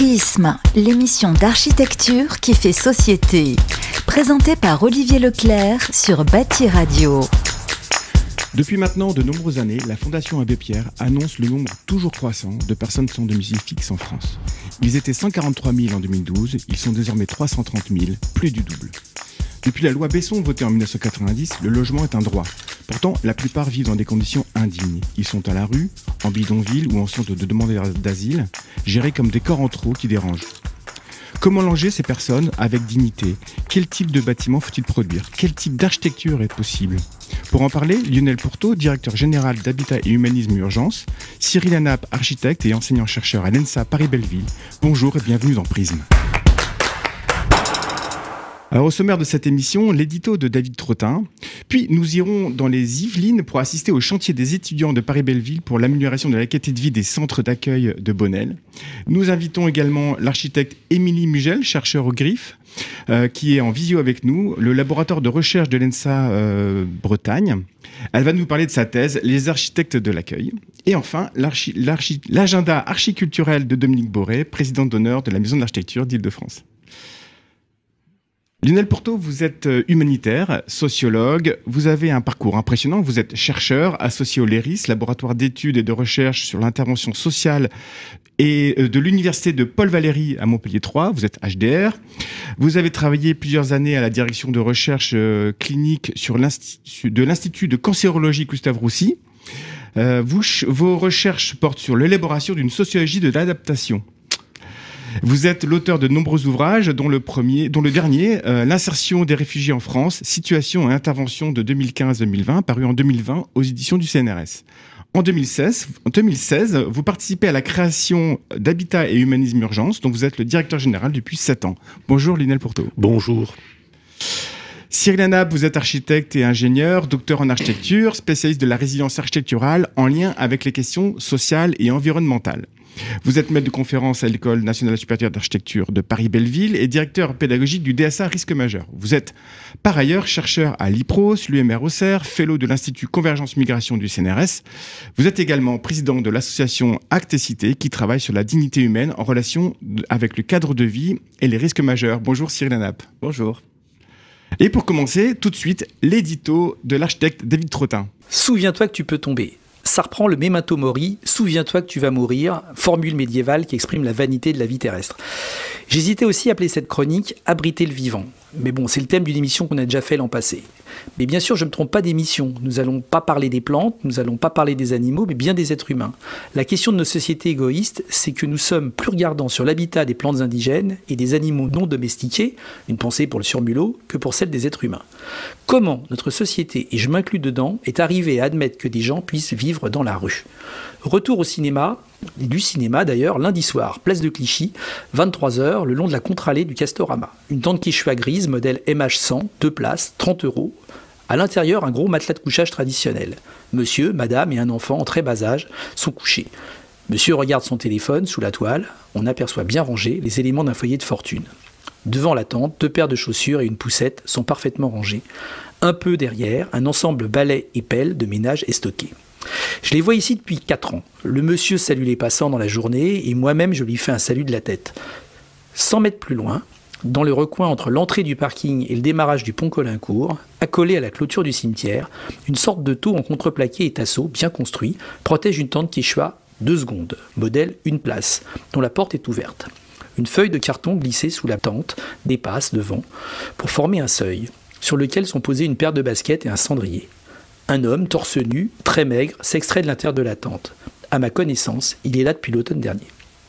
Prisme, l'émission d'architecture qui fait société. Présentée par Olivier Leclerc sur Bâti Radio. Depuis maintenant de nombreuses années, la Fondation Abbé Pierre annonce le nombre toujours croissant de personnes sans domicile fixe en France. Ils étaient 143 000 en 2012, ils sont désormais 330 000, plus du double. Depuis la loi Besson votée en 1990, le logement est un droit. Pourtant, la plupart vivent dans des conditions indignes. Ils sont à la rue, en bidonville ou en centre de demandeurs d'asile, gérés comme des corps en trop qui dérangent. Comment loger ces personnes avec dignité? Quel type de bâtiment faut-il produire? Quel type d'architecture est possible? Pour en parler, Lionel Pourteau, directeur général d'Habitat et Humanisme Urgence, Cyril Hanap, architecte et enseignant-chercheur à l'ENSA Paris-Belleville. Bonjour et bienvenue dans Prisme. Alors, au sommaire de cette émission, l'édito de David Trottin. Puis, nous irons dans les Yvelines pour assister au chantier des étudiants de Paris-Belleville pour l'amélioration de la qualité de vie des centres d'accueil de Bonnel. Nous invitons également l'architecte Émilie Mugel, chercheur au GRIF, qui est en visio avec nous, le laboratoire de recherche de l'ENSA Bretagne. Elle va nous parler de sa thèse, Les architectes de l'accueil. Et enfin, l'agenda archiculturel de Dominique Boré, présidente d'honneur de la Maison de l'Architecture d'Île-de-France. Lionel Pourteau, vous êtes humanitaire, sociologue, vous avez un parcours impressionnant, vous êtes chercheur associé au LERIS, laboratoire d'études et de recherche sur l'intervention sociale et de l'université de Paul Valéry à Montpellier 3, vous êtes HDR. Vous avez travaillé plusieurs années à la direction de recherche clinique de l'Institut de cancérologie Gustave Roussy. Vos recherches portent sur l'élaboration d'une sociologie de l'adaptation. Vous êtes l'auteur de nombreux ouvrages, dont le dernier, L'insertion des réfugiés en France, situation et intervention de 2015-2020, paru en 2020 aux éditions du CNRS. En 2016, vous participez à la création d'Habitat et Humanisme Urgence, dont vous êtes le directeur général depuis 7 ans. Bonjour Lionel Pourteau. Bonjour. Cyril Hanap, vous êtes architecte et ingénieur, docteur en architecture, spécialiste de la résilience architecturale en lien avec les questions sociales et environnementales. Vous êtes maître de conférence à l'École nationale supérieure d'architecture de Paris-Belleville et directeur pédagogique du DSA Risque Majeur. Vous êtes par ailleurs chercheur à l'IPROS, l'UMR Auxerre, fellow de l'Institut Convergence Migration du CNRS. Vous êtes également président de l'association Actes et Cités qui travaille sur la dignité humaine en relation avec le cadre de vie et les risques majeurs. Bonjour Cyril Hanap. Bonjour. Et pour commencer, tout de suite, l'édito de l'architecte David Trottin. Souviens-toi que tu peux tomber. Ça reprend le memento mori, souviens-toi que tu vas mourir, formule médiévale qui exprime la vanité de la vie terrestre. J'hésitais aussi à appeler cette chronique « Abriter le vivant ». Mais bon, c'est le thème d'une émission qu'on a déjà fait l'an passé. Mais bien sûr, je ne me trompe pas d'émission. Nous n'allons pas parler des plantes, nous n'allons pas parler des animaux, mais bien des êtres humains. La question de nos sociétés égoïstes, c'est que nous sommes plus regardants sur l'habitat des plantes indigènes et des animaux non domestiqués, une pensée pour le surmulot, que pour celle des êtres humains. Comment notre société, et je m'inclus dedans, est arrivée à admettre que des gens puissent vivre dans la rue? Retour au cinéma, et du cinéma d'ailleurs, lundi soir, place de Clichy, 23h, le long de la contre-allée du Castorama. Une tente Quechua grise, modèle MH100, 2 places, 30 €. À l'intérieur, un gros matelas de couchage traditionnel. Monsieur, madame et un enfant en très bas âge sont couchés. Monsieur regarde son téléphone sous la toile. On aperçoit bien rangés les éléments d'un foyer de fortune. Devant la tente, 2 paires de chaussures et une poussette sont parfaitement rangés. Un peu derrière, un ensemble balai et pelle de ménage est stocké. Je les vois ici depuis 4 ans. Le monsieur salue les passants dans la journée et moi-même je lui fais un salut de la tête. 100 mètres plus loin, dans le recoin entre l'entrée du parking et le démarrage du pont Colincourt, accolé à la clôture du cimetière, une sorte de taux en contreplaqué et tasseau bien construit protège une tente Quechua 2 secondes, modèle 1 place, dont la porte est ouverte. Une feuille de carton glissée sous la tente dépasse devant pour former un seuil, sur lequel sont posées une paire de baskets et un cendrier. Un homme, torse nu, très maigre, s'extrait de l'intérieur de la tente. À ma connaissance, il est là depuis l'automne dernier.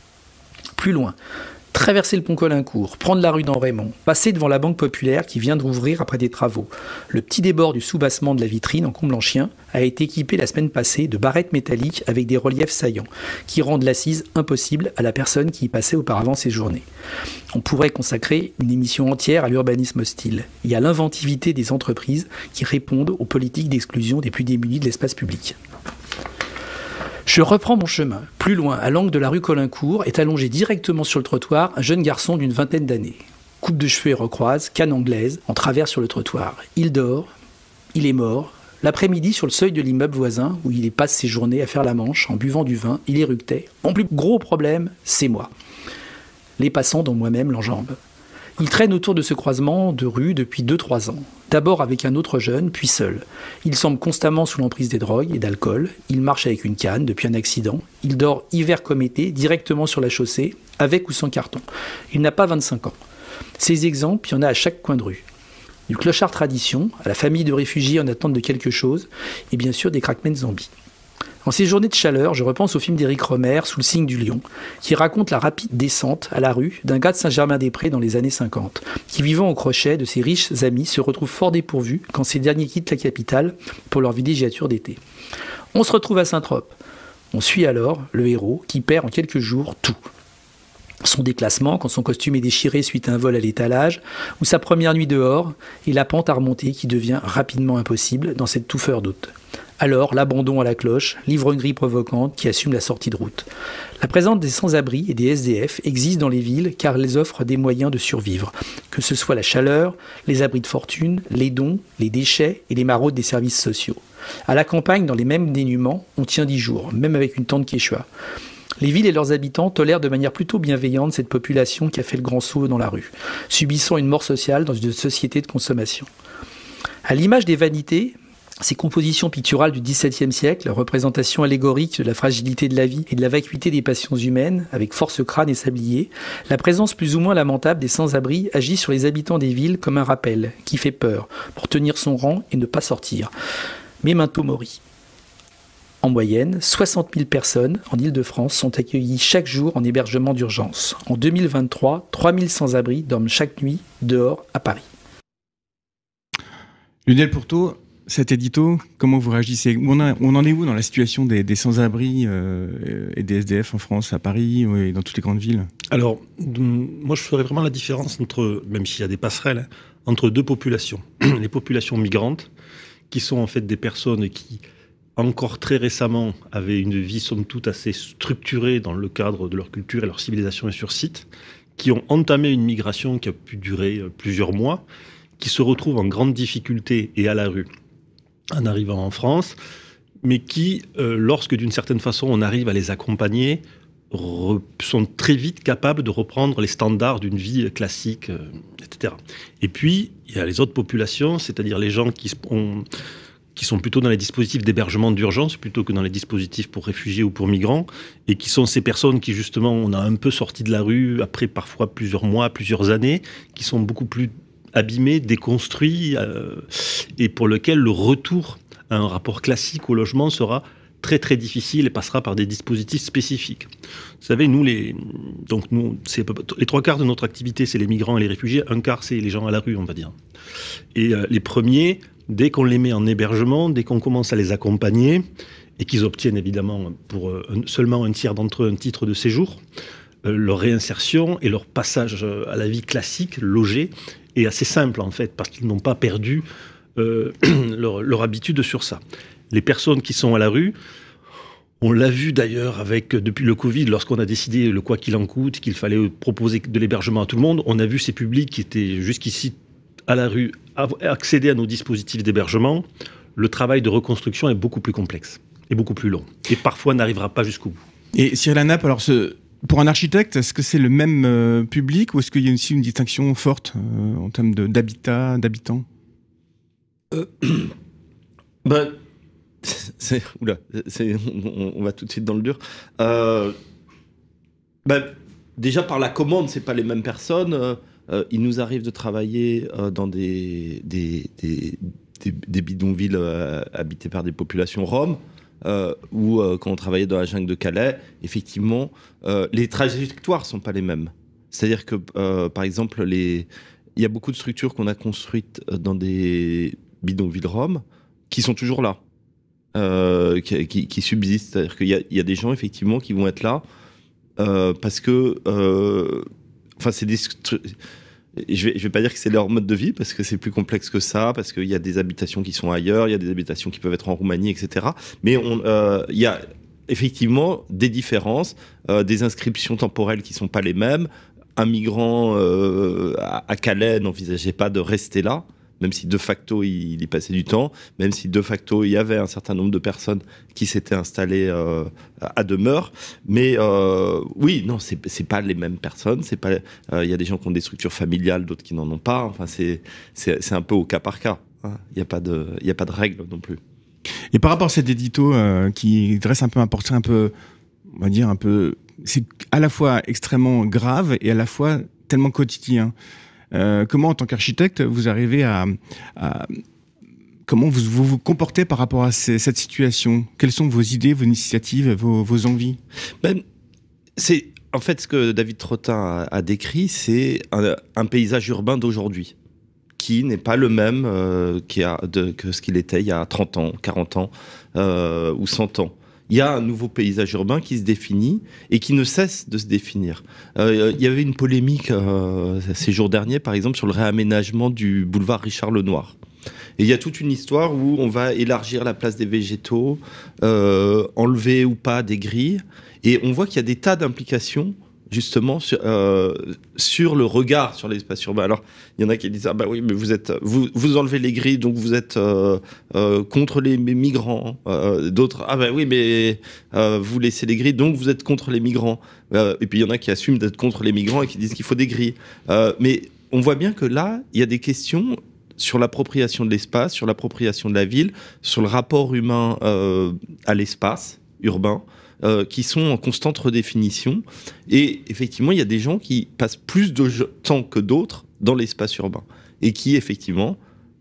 Plus loin, traverser le pont Colincourt, prendre la rue d'En-Raymond, passer devant la Banque Populaire qui vient de rouvrir après des travaux. Le petit débord du soubassement de la vitrine en comble en chien a été équipé la semaine passée de barrettes métalliques avec des reliefs saillants qui rendent l'assise impossible à la personne qui y passait auparavant ses journées. On pourrait consacrer une émission entière à l'urbanisme hostile et à l'inventivité des entreprises qui répondent aux politiques d'exclusion des plus démunis de l'espace public. Je reprends mon chemin. Plus loin, à l'angle de la rue Colincourt, est allongé directement sur le trottoir un jeune garçon d'une vingtaine d'années. Coupe de cheveux et recroise, canne anglaise, en travers sur le trottoir. Il dort, il est mort. L'après-midi, sur le seuil de l'immeuble voisin, où il passe ses journées à faire la manche, en buvant du vin, il éructait. Mon plus gros problème, c'est moi. Les passants, dont moi-même, l'enjambent. Il traîne autour de ce croisement de rue depuis 2-3 ans. D'abord avec un autre jeune, puis seul. Il semble constamment sous l'emprise des drogues et d'alcool. Il marche avec une canne depuis un accident. Il dort hiver comme été, directement sur la chaussée, avec ou sans carton. Il n'a pas 25 ans. Ces exemples, il y en a à chaque coin de rue. Du clochard tradition, à la famille de réfugiés en attente de quelque chose, et bien sûr des crackmen zombies. En ces journées de chaleur, je repense au film d'Éric Rohmer, Sous le signe du lion, qui raconte la rapide descente à la rue d'un gars de Saint-Germain-des-Prés dans les années 50, qui vivant au crochet de ses riches amis se retrouve fort dépourvu quand ces derniers quittent la capitale pour leur villégiature d'été. On se retrouve à Saint-Trope. On suit alors le héros qui perd en quelques jours tout. Son déclassement quand son costume est déchiré suite à un vol à l'étalage, ou sa première nuit dehors, et la pente à remonter qui devient rapidement impossible dans cette touffeur d'août. Alors, l'abandon à la cloche, l'ivrognerie provocante qui assume la sortie de route. La présence des sans-abri et des SDF existe dans les villes car elles offrent des moyens de survivre, que ce soit la chaleur, les abris de fortune, les dons, les déchets et les maraudes des services sociaux. À la campagne, dans les mêmes dénûments, on tient 10 jours, même avec une tente quechua. Les villes et leurs habitants tolèrent de manière plutôt bienveillante cette population qui a fait le grand saut dans la rue, subissant une mort sociale dans une société de consommation. À l'image des vanités, ces compositions picturales du XVIIe siècle, représentation allégorique de la fragilité de la vie et de la vacuité des passions humaines, avec force crâne et sablier, la présence plus ou moins lamentable des sans-abri agit sur les habitants des villes comme un rappel, qui fait peur, pour tenir son rang et ne pas sortir. Memento Mori. En moyenne, 60 000 personnes en Île-de-France sont accueillies chaque jour en hébergement d'urgence. En 2023, 3 000 sans-abri dorment chaque nuit dehors à Paris. Lionel Pourtot, cet édito, comment vous réagissez ? On en est où dans la situation des sans-abri et des SDF en France, à Paris et dans toutes les grandes villes ? Alors, moi je ferais vraiment la différence entre, même s'il y a des passerelles, entre deux populations. Les populations migrantes, qui sont en fait des personnes qui, encore très récemment, avaient une vie somme toute assez structurée dans le cadre de leur culture et leur civilisation et sur site, qui ont entamé une migration qui a pu durer plusieurs mois, qui se retrouvent en grande difficulté et à la rue en arrivant en France, mais qui, lorsque d'une certaine façon on arrive à les accompagner, sont très vite capables de reprendre les standards d'une vie classique, etc. Et puis, il y a les autres populations, c'est-à-dire les gens qui sont plutôt dans les dispositifs d'hébergement d'urgence plutôt que dans les dispositifs pour réfugiés ou pour migrants, et qui sont ces personnes qui, justement, on a un peu sorti de la rue après parfois plusieurs mois, plusieurs années, qui sont beaucoup plus abîmés, déconstruits, et pour lequel le retour à un rapport classique au logement sera très très difficile et passera par des dispositifs spécifiques. Vous savez, les 3/4 de notre activité, c'est les migrants et les réfugiés, 1/4, c'est les gens à la rue, on va dire. Et les premiers, dès qu'on les met en hébergement, dès qu'on commence à les accompagner, et qu'ils obtiennent évidemment pour seulement un tiers d'entre eux un titre de séjour, leur réinsertion et leur passage à la vie classique, logée, est assez simple en fait, parce qu'ils n'ont pas perdu leur habitude sur ça. Les personnes qui sont à la rue, on l'a vu d'ailleurs depuis le Covid, lorsqu'on a décidé, le quoi qu'il en coûte, qu'il fallait proposer de l'hébergement à tout le monde, on a vu ces publics qui étaient jusqu'ici à la rue accéder à nos dispositifs d'hébergement. Le travail de reconstruction est beaucoup plus complexe et beaucoup plus long, et parfois n'arrivera pas jusqu'au bout. Et Cyril Hanap, alors pour un architecte, est-ce que c'est le même public ou est-ce qu'il y a aussi une distinction forte en termes d'habitat, d'habitants ? On va tout de suite dans le dur. Déjà par la commande, c'est pas les mêmes personnes. Il nous arrive de travailler dans des bidonvilles habités par des populations roms. Ou quand on travaillait dans la jungle de Calais, effectivement, les trajectoires sont pas les mêmes. C'est-à-dire que, par exemple, il y a beaucoup de structures qu'on a construites dans des bidonvilles roms qui sont toujours là, qui subsistent. C'est-à-dire qu'il y a des gens, effectivement, qui vont être là parce que... c'est des... Je vais pas dire que c'est leur mode de vie, parce que c'est plus complexe que ça, parce qu'il y a des habitations qui sont ailleurs, il y a des habitations qui peuvent être en Roumanie, etc. Mais il y a effectivement des différences, des inscriptions temporelles qui sont pas les mêmes. Un migrant à Calais n'envisageait pas de rester là, même si de facto il y passait du temps, même si de facto il y avait un certain nombre de personnes qui s'étaient installées à demeure. Mais oui, non, c'est pas les mêmes personnes. C'est pas, il y a des gens qui ont des structures familiales, d'autres qui n'en ont pas. Enfin, c'est un peu au cas par cas. Hein. Il n'y a pas de règle non plus. Et par rapport à cet édito qui dresse un peu un portrait un peu, on va dire un peu, c'est à la fois extrêmement grave et à la fois tellement quotidien. Comment, en tant qu'architecte, vous arrivez à comment vous comportez par rapport à cette situation? Quelles sont vos idées, vos initiatives, vos envies? C'est en fait ce que David Trottin a décrit, c'est un paysage urbain d'aujourd'hui qui n'est pas le même que ce qu'il était il y a 30 ans, 40 ans ou 100 ans. Il y a un nouveau paysage urbain qui se définit et qui ne cesse de se définir. Il y avait une polémique ces jours derniers, par exemple, sur le réaménagement du boulevard Richard-Lenoir. Et il y a toute une histoire où on va élargir la place des végétaux, enlever ou pas des grilles. Et on voit qu'il y a des tas d'implications justement sur le regard sur l'espace urbain. Alors, il y en a qui disent « Ah bah oui, mais vous enlevez les grilles, donc vous êtes contre les migrants. » D'autres « Ah bah oui, mais vous laissez les grilles, donc vous êtes contre les migrants. » Et puis, il y en a qui assument d'être contre les migrants et qui disent qu'il faut des grilles. Mais on voit bien que là, il y a des questions sur l'appropriation de l'espace, sur l'appropriation de la ville, sur le rapport humain à l'espace urbain, qui sont en constante redéfinition. Et effectivement, il y a des gens qui passent plus de temps que d'autres dans l'espace urbain et qui, effectivement,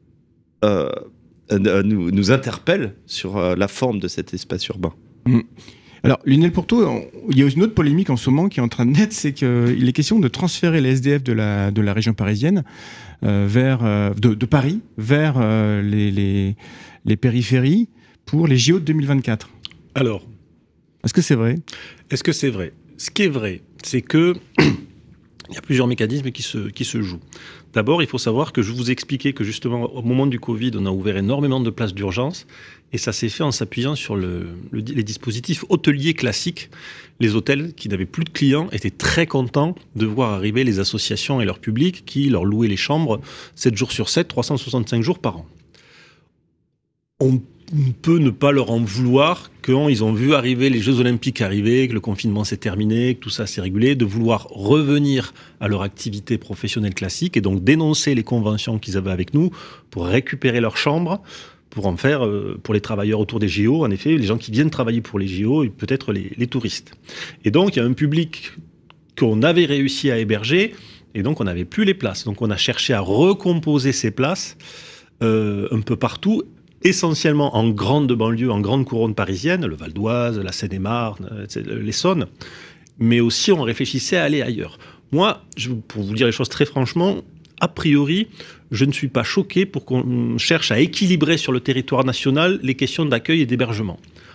nous interpellent sur la forme de cet espace urbain. Alors, Lionel Pourtot, il y a une autre polémique en ce moment qui est en train de naître, c'est qu'il est question de transférer les SDF de la région parisienne de Paris vers les périphéries pour les JO de 2024. Alors, est-ce que c'est vrai? Est-ce que c'est vrai? Ce qui est vrai, c'est que il y a plusieurs mécanismes qui se jouent. D'abord, il faut savoir que je vous expliquais que justement, au moment du Covid, on a ouvert énormément de places d'urgence et ça s'est fait en s'appuyant sur les dispositifs hôteliers classiques. Les hôtels qui n'avaient plus de clients étaient très contents de voir arriver les associations et leur public qui leur louaient les chambres 7 jours sur 7, 365 jours par an. On peut ne pas leur en vouloir quand ils ont vu arriver les Jeux Olympiques arriver, que le confinement s'est terminé, que tout ça s'est régulé, de vouloir revenir à leur activité professionnelle classique et donc dénoncer les conventions qu'ils avaient avec nous pour récupérer leurs chambres, pour en faire, pour les travailleurs autour des JO, en effet, les gens qui viennent travailler pour les JO et peut-être les touristes. Et donc, il y a un public qu'on avait réussi à héberger et donc on n'avait plus les places. Donc, on a cherché à recomposer ces places un peu partout, essentiellement en grande banlieue, en grande couronne parisienne, le Val d'Oise, la Seine-et-Marne, l'Essonne, mais aussi on réfléchissait à aller ailleurs. Moi, pour vous dire les choses très franchement, a priori, je ne suis pas choqué pour qu'on cherche à équilibrer sur le territoire national les questions d'accueil et d'hébergement.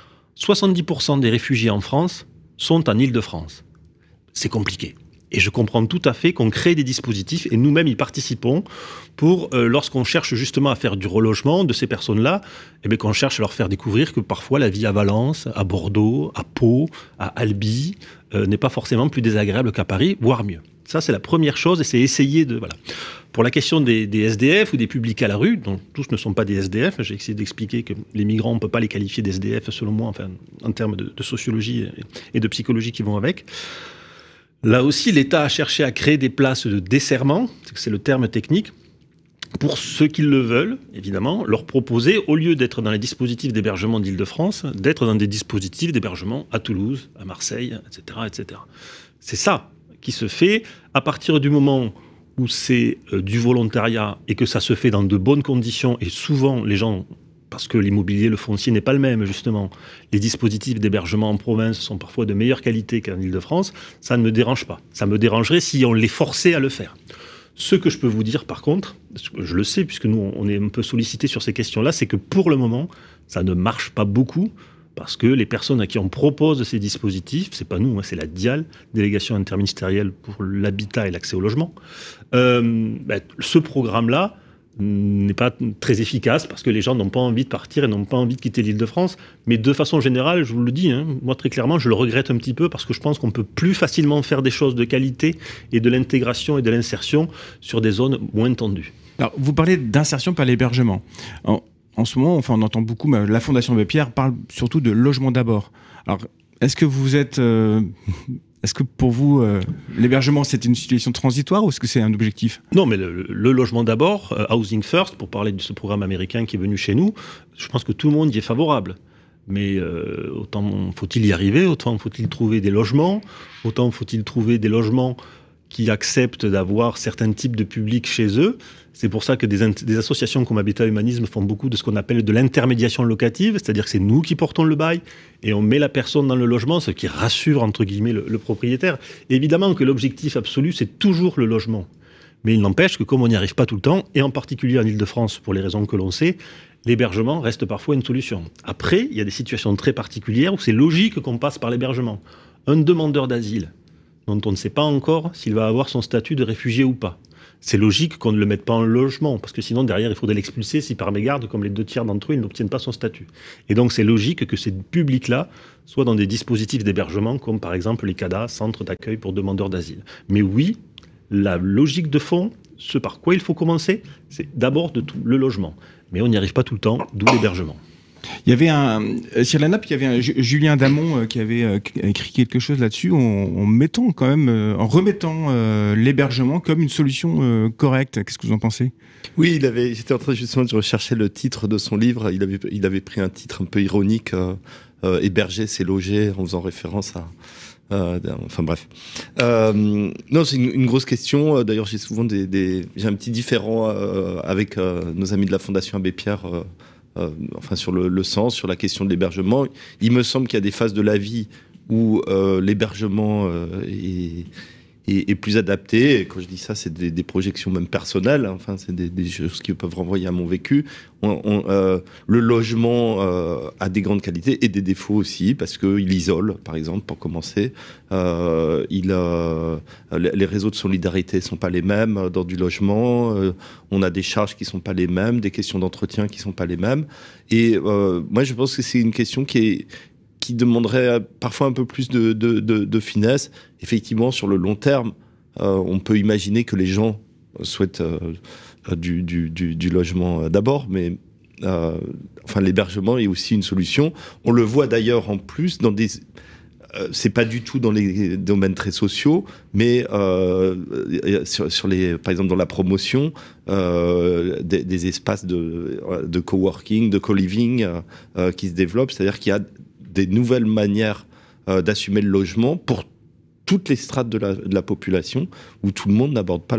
70% des réfugiés en France sont en Île-de-France. C'est compliqué. Et je comprends tout à fait qu'on crée des dispositifs, et nous-mêmes y participons, pour, lorsqu'on cherche justement à faire du relogement de ces personnes-là, eh bien, qu'on cherche à leur faire découvrir que parfois la vie à Valence, à Bordeaux, à Pau, à Albi, n'est pas forcément plus désagréable qu'à Paris, voire mieux. Ça, c'est la première chose, et c'est essayer de... Voilà. Pour la question des SDF ou des publics à la rue, dont tous ne sont pas des SDF, j'ai essayé d'expliquer que les migrants, on ne peut pas les qualifier d'SDF, selon moi, enfin, en termes de sociologie et de psychologie qui vont avec. Là aussi, l'État a cherché à créer des places de desserrement, c'est le terme technique, pour ceux qui le veulent, évidemment, leur proposer, au lieu d'être dans les dispositifs d'hébergement d'Île-de-France, d'être dans des dispositifs d'hébergement à Toulouse, à Marseille, etc., etc. C'est ça qui se fait à partir du moment où c'est du volontariat et que ça se fait dans de bonnes conditions, et souvent les gens... Parce que l'immobilier, le foncier n'est pas le même, justement. Les dispositifs d'hébergement en province sont parfois de meilleure qualité qu'en Île-de-France. Ça ne me dérange pas. Ça me dérangerait si on les forçait à le faire. Ce que je peux vous dire, par contre, je le sais, puisque nous, on est un peu sollicités sur ces questions-là, c'est que pour le moment, ça ne marche pas beaucoup, parce que les personnes à qui on propose ces dispositifs, c'est pas nous, c'est la DIAL, Délégation interministérielle pour l'habitat et l'accès au logement, ce programme-là, n'est pas très efficace parce que les gens n'ont pas envie de partir et n'ont pas envie de quitter l'Île-de-France. Mais de façon générale, je vous le dis, moi très clairement, je le regrette un petit peu parce que je pense qu'on peut plus facilement faire des choses de qualité et de l'intégration et de l'insertion sur des zones moins tendues. Alors, vous parlez d'insertion par l'hébergement. En ce moment, on entend beaucoup, mais la Fondation Abbé Pierre parle surtout de logement d'abord. Alors, est-ce que pour vous, l'hébergement, c'est une situation transitoire ou est-ce que c'est un objectif ? Non, mais le logement d'abord, Housing First, pour parler de ce programme américain qui est venu chez nous, je pense que tout le monde y est favorable. Mais autant faut-il y arriver, autant faut-il trouver des logements, autant faut-il trouver des logements qui acceptent d'avoir certains types de publics chez eux. C'est pour ça que des associations comme Habitat Humanisme font beaucoup de ce qu'on appelle de l'intermédiation locative, c'est-à-dire que c'est nous qui portons le bail et on met la personne dans le logement, ce qui rassure entre guillemets le propriétaire. Évidemment que l'objectif absolu, c'est toujours le logement. Mais il n'empêche que comme on n'y arrive pas tout le temps, et en particulier en Ile-de-France pour les raisons que l'on sait, l'hébergement reste parfois une solution. Après, il y a des situations très particulières où c'est logique qu'on passe par l'hébergement. Un demandeur d'asile dont on ne sait pas encore s'il va avoir son statut de réfugié ou pas. C'est logique qu'on ne le mette pas en logement, parce que sinon, derrière, il faudrait l'expulser si par mégarde, comme les 2/3 d'entre eux, ils n'obtiennent pas son statut. Et donc, c'est logique que ces publics-là soient dans des dispositifs d'hébergement, comme par exemple les CADA, centres d'accueil pour demandeurs d'asile. Mais oui, la logique de fond, ce par quoi il faut commencer, c'est d'abord le logement. Mais on n'y arrive pas tout le temps, d'où l'hébergement. Il y avait sur la nappe, il y avait Julien Damon qui avait écrit quelque chose là-dessus en remettant l'hébergement comme une solution correcte. Qu'est-ce que vous en pensez ? Oui, j'étais en train justement de rechercher le titre de son livre. Il avait pris un titre un peu ironique, héberger, c'est loger, en faisant référence à. Enfin bref. Non, c'est une grosse question. D'ailleurs, j'ai souvent j'ai un petit différend avec nos amis de la Fondation Abbé Pierre. Sur le sens, sur la question de l'hébergement. Il me semble qu'il y a des phases de la vie où l'hébergement est plus adapté. Et quand je dis ça, c'est des projections même personnelles. Enfin, c'est des choses qui peuvent renvoyer à mon vécu. Le logement a des grandes qualités et des défauts aussi, parce qu'il isole, par exemple, pour commencer. Les réseaux de solidarité ne sont pas les mêmes dans du logement. On a des charges qui ne sont pas les mêmes, des questions d'entretien qui ne sont pas les mêmes. Et moi, je pense que c'est une question qui demanderait parfois un peu plus de finesse. Effectivement, sur le long terme, on peut imaginer que les gens souhaitent du logement d'abord, mais l'hébergement est aussi une solution. On le voit d'ailleurs en plus dans des... c'est pas du tout dans les domaines très sociaux, mais par exemple dans la promotion, des espaces de coworking, de co-living qui se développent, c'est-à-dire qu'il y a des nouvelles manières d'assumer le logement pour toutes les strates de la population, où tout le monde n'aborde pas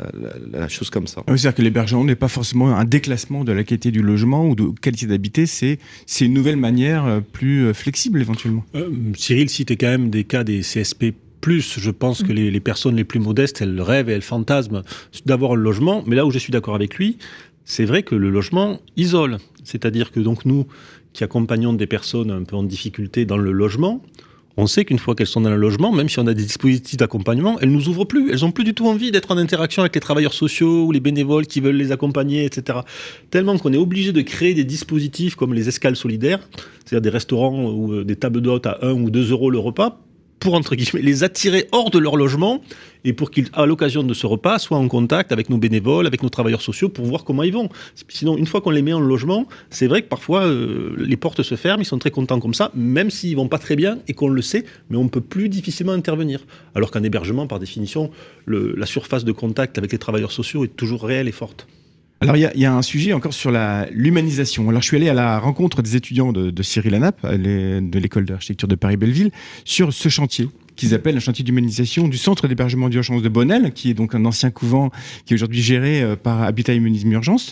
la chose comme ça. C'est-à-dire que l'hébergement n'est pas forcément un déclassement de la qualité du logement ou de qualité d'habiter, c'est une nouvelle manière plus flexible éventuellement. Cyril citait quand même des cas des CSP+. Je pense que les personnes les plus modestes, elles rêvent et elles fantasment d'avoir le logement, mais là où je suis d'accord avec lui, c'est vrai que le logement isole. C'est-à-dire que donc nous, qui accompagnons des personnes un peu en difficulté dans le logement, on sait qu'une fois qu'elles sont dans le logement, même si on a des dispositifs d'accompagnement, elles nous ouvrent plus. Elles n'ont plus du tout envie d'être en interaction avec les travailleurs sociaux ou les bénévoles qui veulent les accompagner, etc. Tellement qu'on est obligé de créer des dispositifs comme les escales solidaires, c'est-à-dire des restaurants ou des tables d'hôtes à 1 ou 2 euros le repas, pour, entre guillemets, les attirer hors de leur logement et pour qu'ils, à l'occasion de ce repas, soient en contact avec nos bénévoles, avec nos travailleurs sociaux pour voir comment ils vont. Sinon, une fois qu'on les met en logement, c'est vrai que parfois, les portes se ferment, ils sont très contents comme ça, même s'ils vont pas très bien et qu'on le sait, mais on peut plus difficilement intervenir. Alors qu'en hébergement, par définition, la surface de contact avec les travailleurs sociaux est toujours réelle et forte. Alors, il y a un sujet encore sur l'humanisation. Alors, je suis allé à la rencontre des étudiants de Cyril Lanape, de l'école d'architecture de Paris-Belleville, sur ce chantier qu'ils appellent un chantier d'humanisation du centre d'hébergement d'urgence de Bonnel, qui est donc un ancien couvent qui est aujourd'hui géré par Habitat Humanisme Urgence.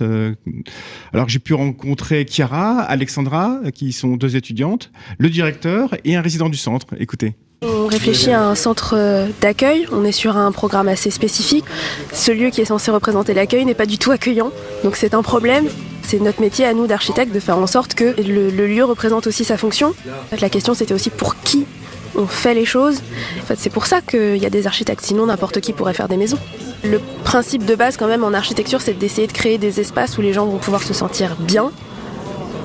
Alors, j'ai pu rencontrer Chiara, Alexandra, qui sont 2 étudiantes, le directeur et un résident du centre. Écoutez. On réfléchit à un centre d'accueil, on est sur un programme assez spécifique. Ce lieu qui est censé représenter l'accueil n'est pas du tout accueillant, donc c'est un problème. C'est notre métier à nous d'architectes de faire en sorte que le lieu représente aussi sa fonction. La question c'était aussi pour qui on fait les choses. En fait, c'est pour ça qu'il y a des architectes, sinon n'importe qui pourrait faire des maisons. Le principe de base quand même en architecture, c'est d'essayer de créer des espaces où les gens vont pouvoir se sentir bien.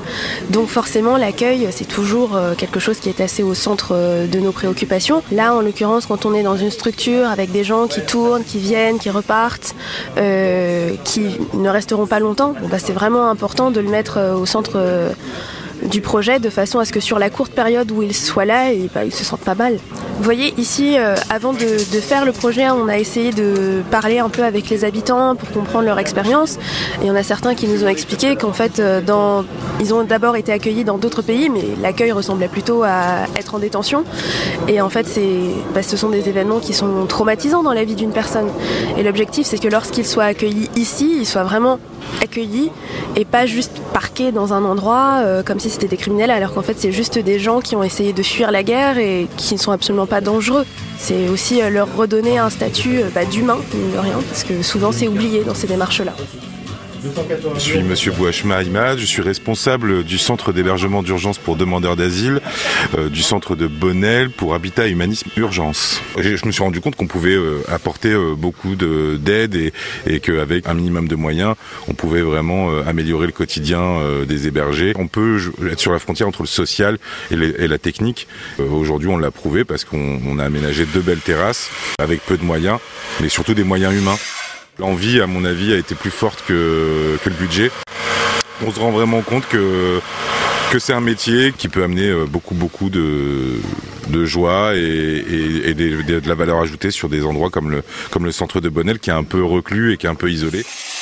Donc forcément, l'accueil, c'est toujours quelque chose qui est assez au centre de nos préoccupations. Là, en l'occurrence, quand on est dans une structure avec des gens qui tournent, qui viennent, qui repartent, qui ne resteront pas longtemps, c'est vraiment important de le mettre au centre du projet, de façon à ce que sur la courte période où ils soient là, ils se sentent pas mal. Vous voyez, ici, avant de faire le projet, on a essayé de parler un peu avec les habitants pour comprendre leur expérience. Et il y en a certains qui nous ont expliqué qu'en fait, ils ont d'abord été accueillis dans d'autres pays, mais l'accueil ressemblait plutôt à être en détention. Et en fait, ce sont des événements qui sont traumatisants dans la vie d'une personne. Et l'objectif, c'est que lorsqu'ils soient accueillis ici, ils soient vraiment accueillis et pas juste parqués dans un endroit comme si c'était des criminels, alors qu'en fait c'est juste des gens qui ont essayé de fuir la guerre et qui ne sont absolument pas dangereux. C'est aussi leur redonner un statut d'humain, mine de rien, parce que souvent c'est oublié dans ces démarches-là. Je suis Monsieur Bouachma Imad, je suis responsable du centre d'hébergement d'urgence pour demandeurs d'asile, du centre de Bonnel pour Habitat Humanisme Urgence. Je me suis rendu compte qu'on pouvait apporter beaucoup d'aide et qu'avec un minimum de moyens, on pouvait vraiment améliorer le quotidien des hébergés. On peut être sur la frontière entre le social et la technique. Aujourd'hui, on l'a prouvé parce qu'on a aménagé 2 belles terrasses avec peu de moyens, mais surtout des moyens humains. L'envie, à mon avis, a été plus forte que le budget. On se rend vraiment compte que c'est un métier qui peut amener beaucoup de joie et de la valeur ajoutée sur des endroits comme le centre de Bonnel, qui est un peu reclus et qui est un peu isolé.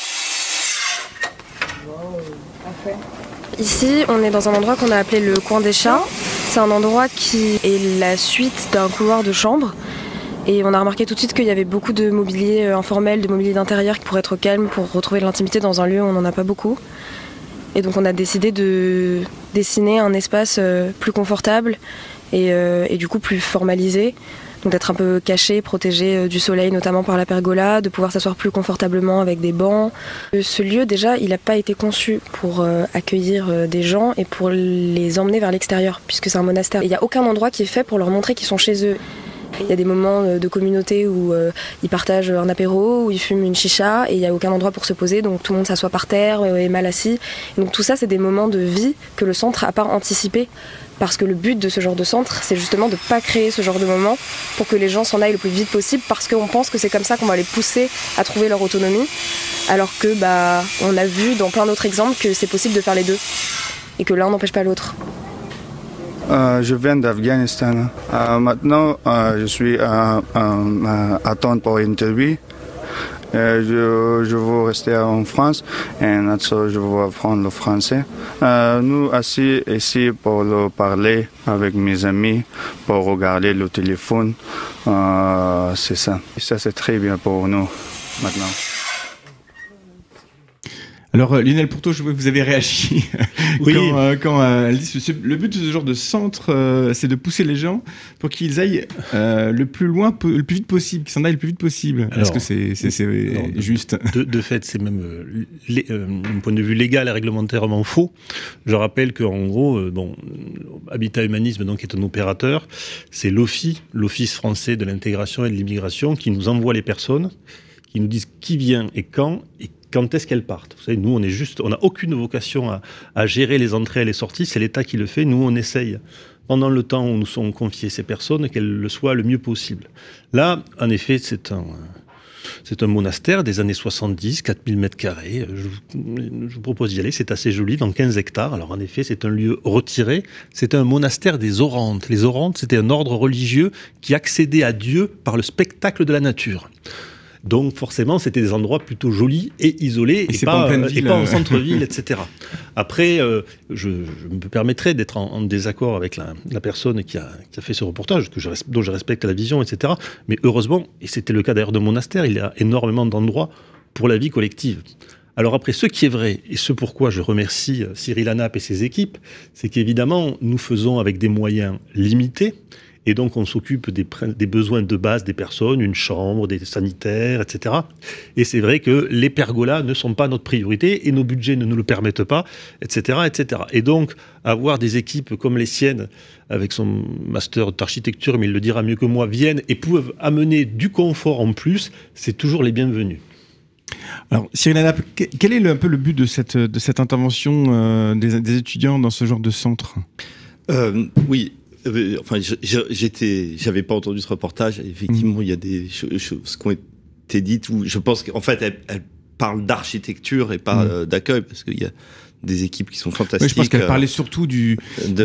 Ici, on est dans un endroit qu'on a appelé le coin des chats. C'est un endroit qui est la suite d'un couloir de chambres. Et on a remarqué tout de suite qu'il y avait beaucoup de mobilier informel, de mobilier d'intérieur pour être calme, pour retrouver de l'intimité dans un lieu où on n'en a pas beaucoup. Et donc on a décidé de dessiner un espace plus confortable et du coup plus formalisé. Donc d'être un peu caché, protégé du soleil, notamment par la pergola, de pouvoir s'asseoir plus confortablement avec des bancs. Ce lieu, déjà, il n'a pas été conçu pour accueillir des gens et pour les emmener vers l'extérieur, puisque c'est un monastère. Il n'y a aucun endroit qui est fait pour leur montrer qu'ils sont chez eux. Il y a des moments de communauté où ils partagent un apéro, où ils fument une chicha, et il n'y a aucun endroit pour se poser, donc tout le monde s'assoit par terre, est mal assis. Et donc tout ça, c'est des moments de vie que le centre n'a pas anticipé, parce que le but de ce genre de centre, c'est justement de ne pas créer ce genre de moments pour que les gens s'en aillent le plus vite possible, parce qu'on pense que c'est comme ça qu'on va les pousser à trouver leur autonomie, alors que on a vu dans plein d'autres exemples que c'est possible de faire les deux, et que l'un n'empêche pas l'autre. Je viens d'Afghanistan. Maintenant, je suis à attendre pour une interview. Je veux rester en France et je veux apprendre le français. Nous assis ici pour parler avec mes amis, pour regarder le téléphone. C'est ça. Et ça, c'est très bien pour nous maintenant. Alors Lionel Pourteau, je vois que vous avez réagi quand elle dit le but de ce genre de centre, c'est de pousser les gens pour qu'ils aillent le plus vite possible, qu'ils s'en aillent le plus vite possible. Est-ce que c'est juste de fait, c'est même d'un point de vue légal et réglementairement faux. Je rappelle qu'en gros, Habitat Humanisme donc est un opérateur, c'est l'Office français de l'intégration et de l'immigration qui nous envoie les personnes, qui nous disent qui vient et quand est-ce qu'elles partent. Vous savez, nous, on n'a aucune vocation à gérer les entrées et les sorties, c'est l'État qui le fait. Nous, on essaye, pendant le temps où nous sont confiées ces personnes, qu'elles le soient le mieux possible. Là, en effet, c'est un monastère des années 70, 4000 mètres carrés. Je vous propose d'y aller, c'est assez joli, dans 15 hectares. Alors en effet, c'est un lieu retiré. C'est un monastère des Orantes. Les Orantes, c'était un ordre religieux qui accédait à Dieu par le spectacle de la nature. Donc forcément, c'était des endroits plutôt jolis et isolés, et pas en centre-ville, etc. Après, je me permettrais d'être en désaccord avec la personne qui a fait ce reportage, dont je respecte la vision, etc. Mais heureusement, et c'était le cas d'ailleurs de monastère, il y a énormément d'endroits pour la vie collective. Alors après, ce qui est vrai, et ce pourquoi je remercie Cyril Hanap et ses équipes, c'est qu'évidemment, nous faisons avec des moyens limités. Et donc, on s'occupe des besoins de base des personnes, une chambre, des sanitaires, etc. Et c'est vrai que les pergolas ne sont pas notre priorité et nos budgets ne nous le permettent pas, etc., etc. Et donc, avoir des équipes comme les siennes, avec son master d'architecture, mais il le dira mieux que moi, viennent et peuvent amener du confort en plus, c'est toujours les bienvenus. Alors, Cyril Hanap, quel est un peu le but de cette intervention des étudiants dans ce genre de centre ? Oui, enfin, j'avais pas entendu ce reportage. Effectivement, il y a des choses qui ont été dites où je pense qu'en fait, elle parle d'architecture et pas d'accueil, parce qu'il y a des équipes qui sont fantastiques. Oui, je pense qu'elle parlait surtout des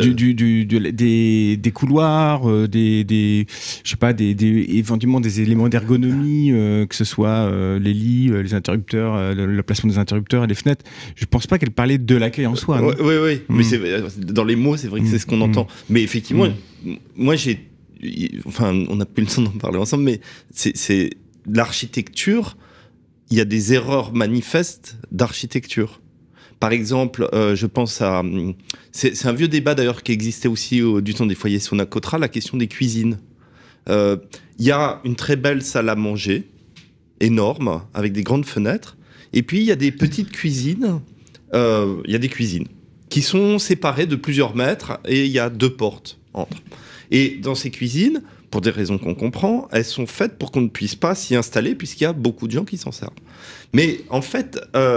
couloirs, je sais pas, éventuellement des éléments d'ergonomie, que ce soit les lits, les interrupteurs, le placement des interrupteurs et les fenêtres. Je pense pas qu'elle parlait de l'accueil en soi. Oui. Mais dans les mots, c'est vrai que c'est ce qu'on entend. Mais effectivement, moi on n'a plus le temps d'en parler ensemble, mais c'est l'architecture. Il y a des erreurs manifestes d'architecture. Par exemple, je pense à... C'est un vieux débat d'ailleurs qui existait aussi du temps des foyers Sonacotra, la question des cuisines. Il y a une très belle salle à manger, énorme, avec des grandes fenêtres. Et puis, il y a des petites cuisines. Il y a des cuisines qui sont séparées de plusieurs mètres et il y a 2 portes entre. Et dans ces cuisines, pour des raisons qu'on comprend, elles sont faites pour qu'on ne puisse pas s'y installer puisqu'il y a beaucoup de gens qui s'en servent. Mais en fait...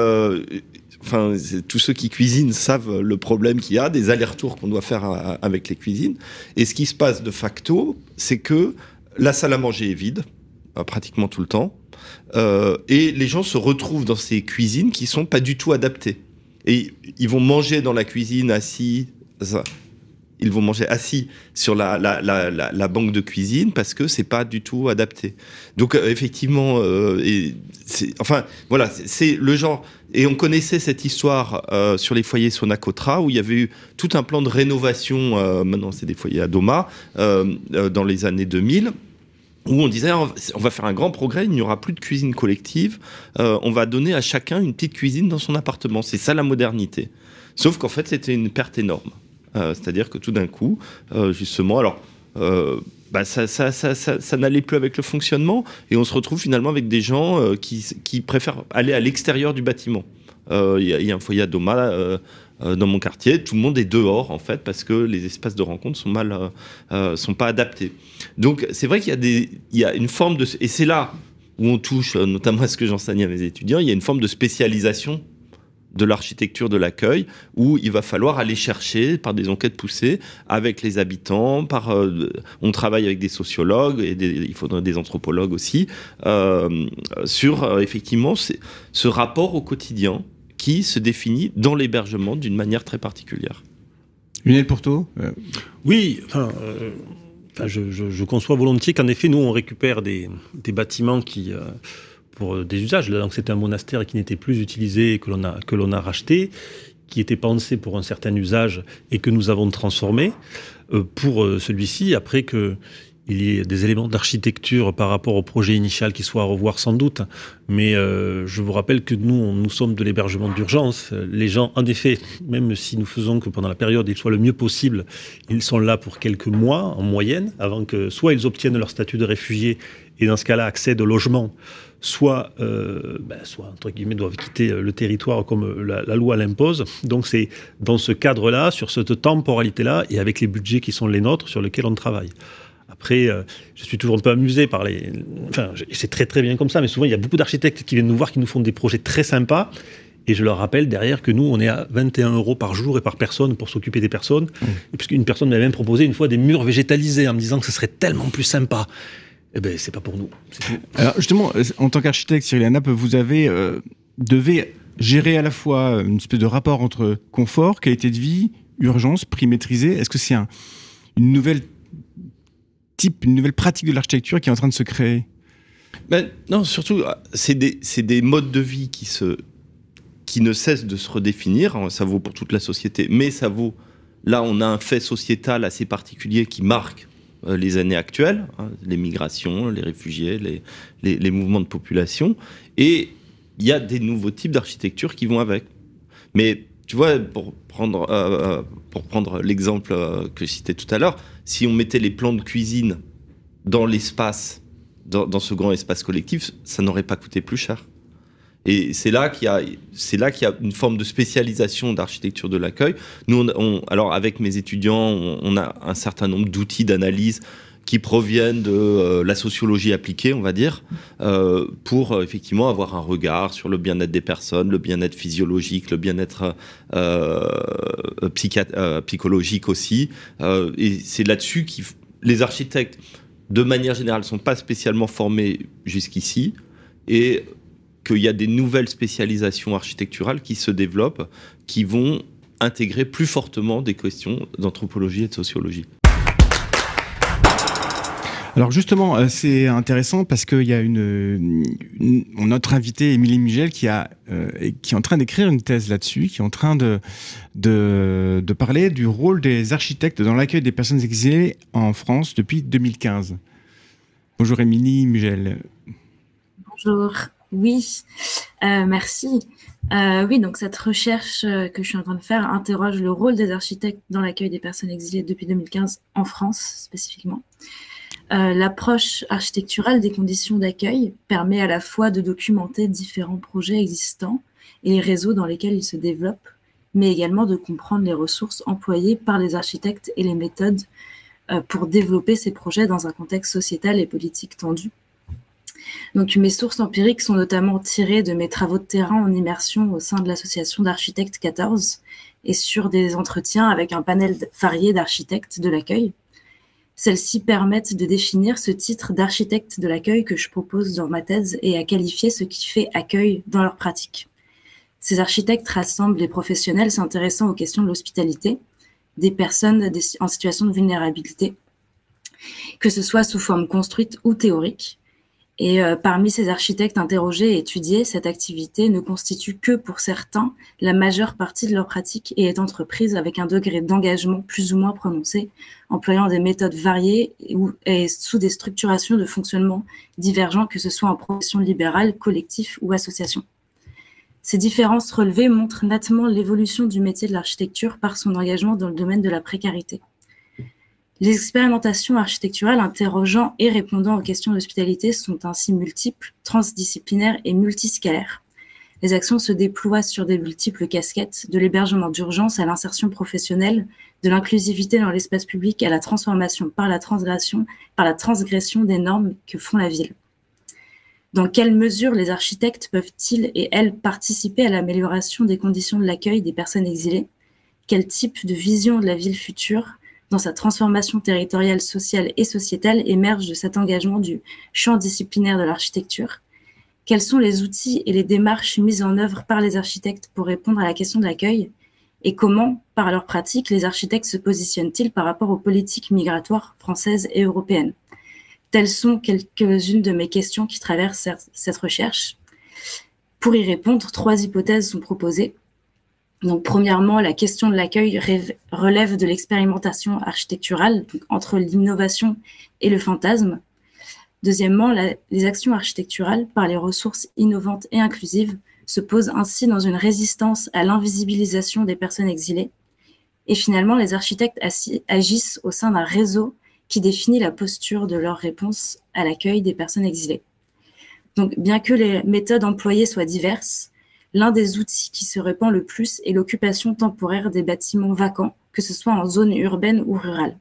tous ceux qui cuisinent savent le problème qu'il y a, des allers-retours qu'on doit faire avec les cuisines. Et ce qui se passe de facto, c'est que la salle à manger est vide, pratiquement tout le temps, et les gens se retrouvent dans ces cuisines qui sont pas du tout adaptées. Et ils vont manger dans la cuisine assis. Ils vont manger assis sur la banque de cuisine parce que c'est pas du tout adapté. Donc effectivement, c'est le genre. Et on connaissait cette histoire sur les foyers Sonacotra où il y avait eu tout un plan de rénovation. Maintenant, c'est des foyers Adoma dans les années 2000. Où on disait on va faire un grand progrès, il n'y aura plus de cuisine collective, on va donner à chacun une petite cuisine dans son appartement. C'est ça la modernité. Sauf qu'en fait, c'était une perte énorme. C'est-à-dire que tout d'un coup, justement, ça n'allait plus avec le fonctionnement et on se retrouve finalement avec des gens qui préfèrent aller à l'extérieur du bâtiment. Il y a un foyer à Doma dans mon quartier, tout le monde est dehors en fait parce que les espaces de rencontre sont pas adaptés. Donc c'est vrai qu'il y a une forme de... Et c'est là où on touche notamment à ce que j'enseigne à mes étudiants, il y a une forme de spécialisation de l'architecture de l'accueil, où il va falloir aller chercher, par des enquêtes poussées, avec les habitants, on travaille avec des sociologues, et il faudrait des anthropologues aussi, sur effectivement ce rapport au quotidien qui se définit dans l'hébergement d'une manière très particulière. Lionel Pourtot Oui, je conçois volontiers qu'en effet, nous, on récupère des bâtiments qui... pour des usages. Donc c'était un monastère qui n'était plus utilisé, que l'on a racheté, qui était pensé pour un certain usage et que nous avons transformé pour celui-ci, après qu'il y ait des éléments d'architecture par rapport au projet initial qui soient à revoir sans doute. Mais je vous rappelle que nous sommes de l'hébergement d'urgence. Les gens, en effet, même si nous faisons que pendant la période il soit le mieux possible, ils sont là pour quelques mois en moyenne, avant que soit ils obtiennent leur statut de réfugié et dans ce cas-là accèdent au logement, soit entre guillemets, doivent quitter le territoire comme la loi l'impose. Donc c'est dans ce cadre-là, sur cette temporalité-là, et avec les budgets qui sont les nôtres, sur lesquels on travaille. Après, je suis toujours un peu amusé par c'est très très bien comme ça, mais souvent il y a beaucoup d'architectes qui viennent nous voir, qui nous font des projets très sympas, et je leur rappelle derrière que nous, on est à 21 € par jour et par personne pour s'occuper des personnes, et puisqu'une personne m'avait même proposé une fois des murs végétalisés, en me disant que ce serait tellement plus sympa. Eh ben, c'est pas pour nous. Alors justement, en tant qu'architecte, Cyril Hanap, vous devez gérer à la fois une espèce de rapport entre confort, qualité de vie, urgence, prix maîtrisé. Est-ce que c'est une nouvelle pratique de l'architecture qui est en train de se créer ? Non, surtout, c'est des modes de vie qui ne cessent de se redéfinir. Ça vaut pour toute la société, mais ça vaut... Là, on a un fait sociétal assez particulier qui marque les années actuelles, les migrations, les réfugiés, les mouvements de population, et il y a des nouveaux types d'architecture qui vont avec. Mais tu vois, pour prendre l'exemple que je citais tout à l'heure, si on mettait les plans de cuisine dans l'espace, dans ce grand espace collectif, ça n'aurait pas coûté plus cher. Et c'est là qu'il y a une forme de spécialisation d'architecture de l'accueil. Nous, alors avec mes étudiants, on a un certain nombre d'outils d'analyse qui proviennent de la sociologie appliquée, on va dire, pour effectivement avoir un regard sur le bien-être des personnes, le bien-être physiologique, le bien-être psychologique aussi. Et c'est là-dessus que les architectes, de manière générale, ne sont pas spécialement formés jusqu'ici, et qu'il y a des nouvelles spécialisations architecturales qui se développent, qui vont intégrer plus fortement des questions d'anthropologie et de sociologie. Alors justement, c'est intéressant parce qu'il y a notre invité Émilie Mugel qui est en train d'écrire une thèse là-dessus, qui est en train de parler du rôle des architectes dans l'accueil des personnes exilées en France depuis 2015. Bonjour Émilie Mugel. Bonjour, oui, merci. Oui, donc cette recherche que je suis en train de faire interroge le rôle des architectes dans l'accueil des personnes exilées depuis 2015 en France spécifiquement. L'approche architecturale des conditions d'accueil permet à la fois de documenter différents projets existants et les réseaux dans lesquels ils se développent, mais également de comprendre les ressources employées par les architectes et les méthodes pour développer ces projets dans un contexte sociétal et politique tendu. Donc, mes sources empiriques sont notamment tirées de mes travaux de terrain en immersion au sein de l'association d'architectes 14 et sur des entretiens avec un panel varié d'architectes de l'accueil. Celles-ci permettent de définir ce titre d'architecte de l'accueil que je propose dans ma thèse et à qualifier ce qui fait accueil dans leur pratique. Ces architectes rassemblent les professionnels s'intéressant aux questions de l'hospitalité, des personnes en situation de vulnérabilité, que ce soit sous forme construite ou théorique. Et parmi ces architectes interrogés et étudiés, cette activité ne constitue que pour certains la majeure partie de leur pratique et est entreprise avec un degré d'engagement plus ou moins prononcé, employant des méthodes variées et sous des structurations de fonctionnement divergents, que ce soit en profession libérale, collectif ou association. Ces différences relevées montrent nettement l'évolution du métier de l'architecture par son engagement dans le domaine de la précarité. Les expérimentations architecturales interrogeant et répondant aux questions d'hospitalité sont ainsi multiples, transdisciplinaires et multiscalaires. Les actions se déploient sur des multiples casquettes, de l'hébergement d'urgence à l'insertion professionnelle, de l'inclusivité dans l'espace public à la transformation par la transgression des normes que font la ville. Dans quelle mesure les architectes peuvent-ils et elles participer à l'amélioration des conditions de l'accueil des personnes exilées? Quel type de vision de la ville future dans sa transformation territoriale, sociale et sociétale émerge de cet engagement du champ disciplinaire de l'architecture? Quels sont les outils et les démarches mises en œuvre par les architectes pour répondre à la question de l'accueil? Et comment, par leur pratique, les architectes se positionnent-ils par rapport aux politiques migratoires françaises et européennes? Telles sont quelques-unes de mes questions qui traversent cette recherche. Pour y répondre, 3 hypothèses sont proposées. Donc, premièrement, la question de l'accueil relève de l'expérimentation architecturale, donc entre l'innovation et le fantasme. Deuxièmement, les actions architecturales, par les ressources innovantes et inclusives, se posent ainsi dans une résistance à l'invisibilisation des personnes exilées. Et finalement, les architectes agissent au sein d'un réseau qui définit la posture de leur réponse à l'accueil des personnes exilées. Donc, bien que les méthodes employées soient diverses, l'un des outils qui se répand le plus est l'occupation temporaire des bâtiments vacants, que ce soit en zone urbaine ou rurale.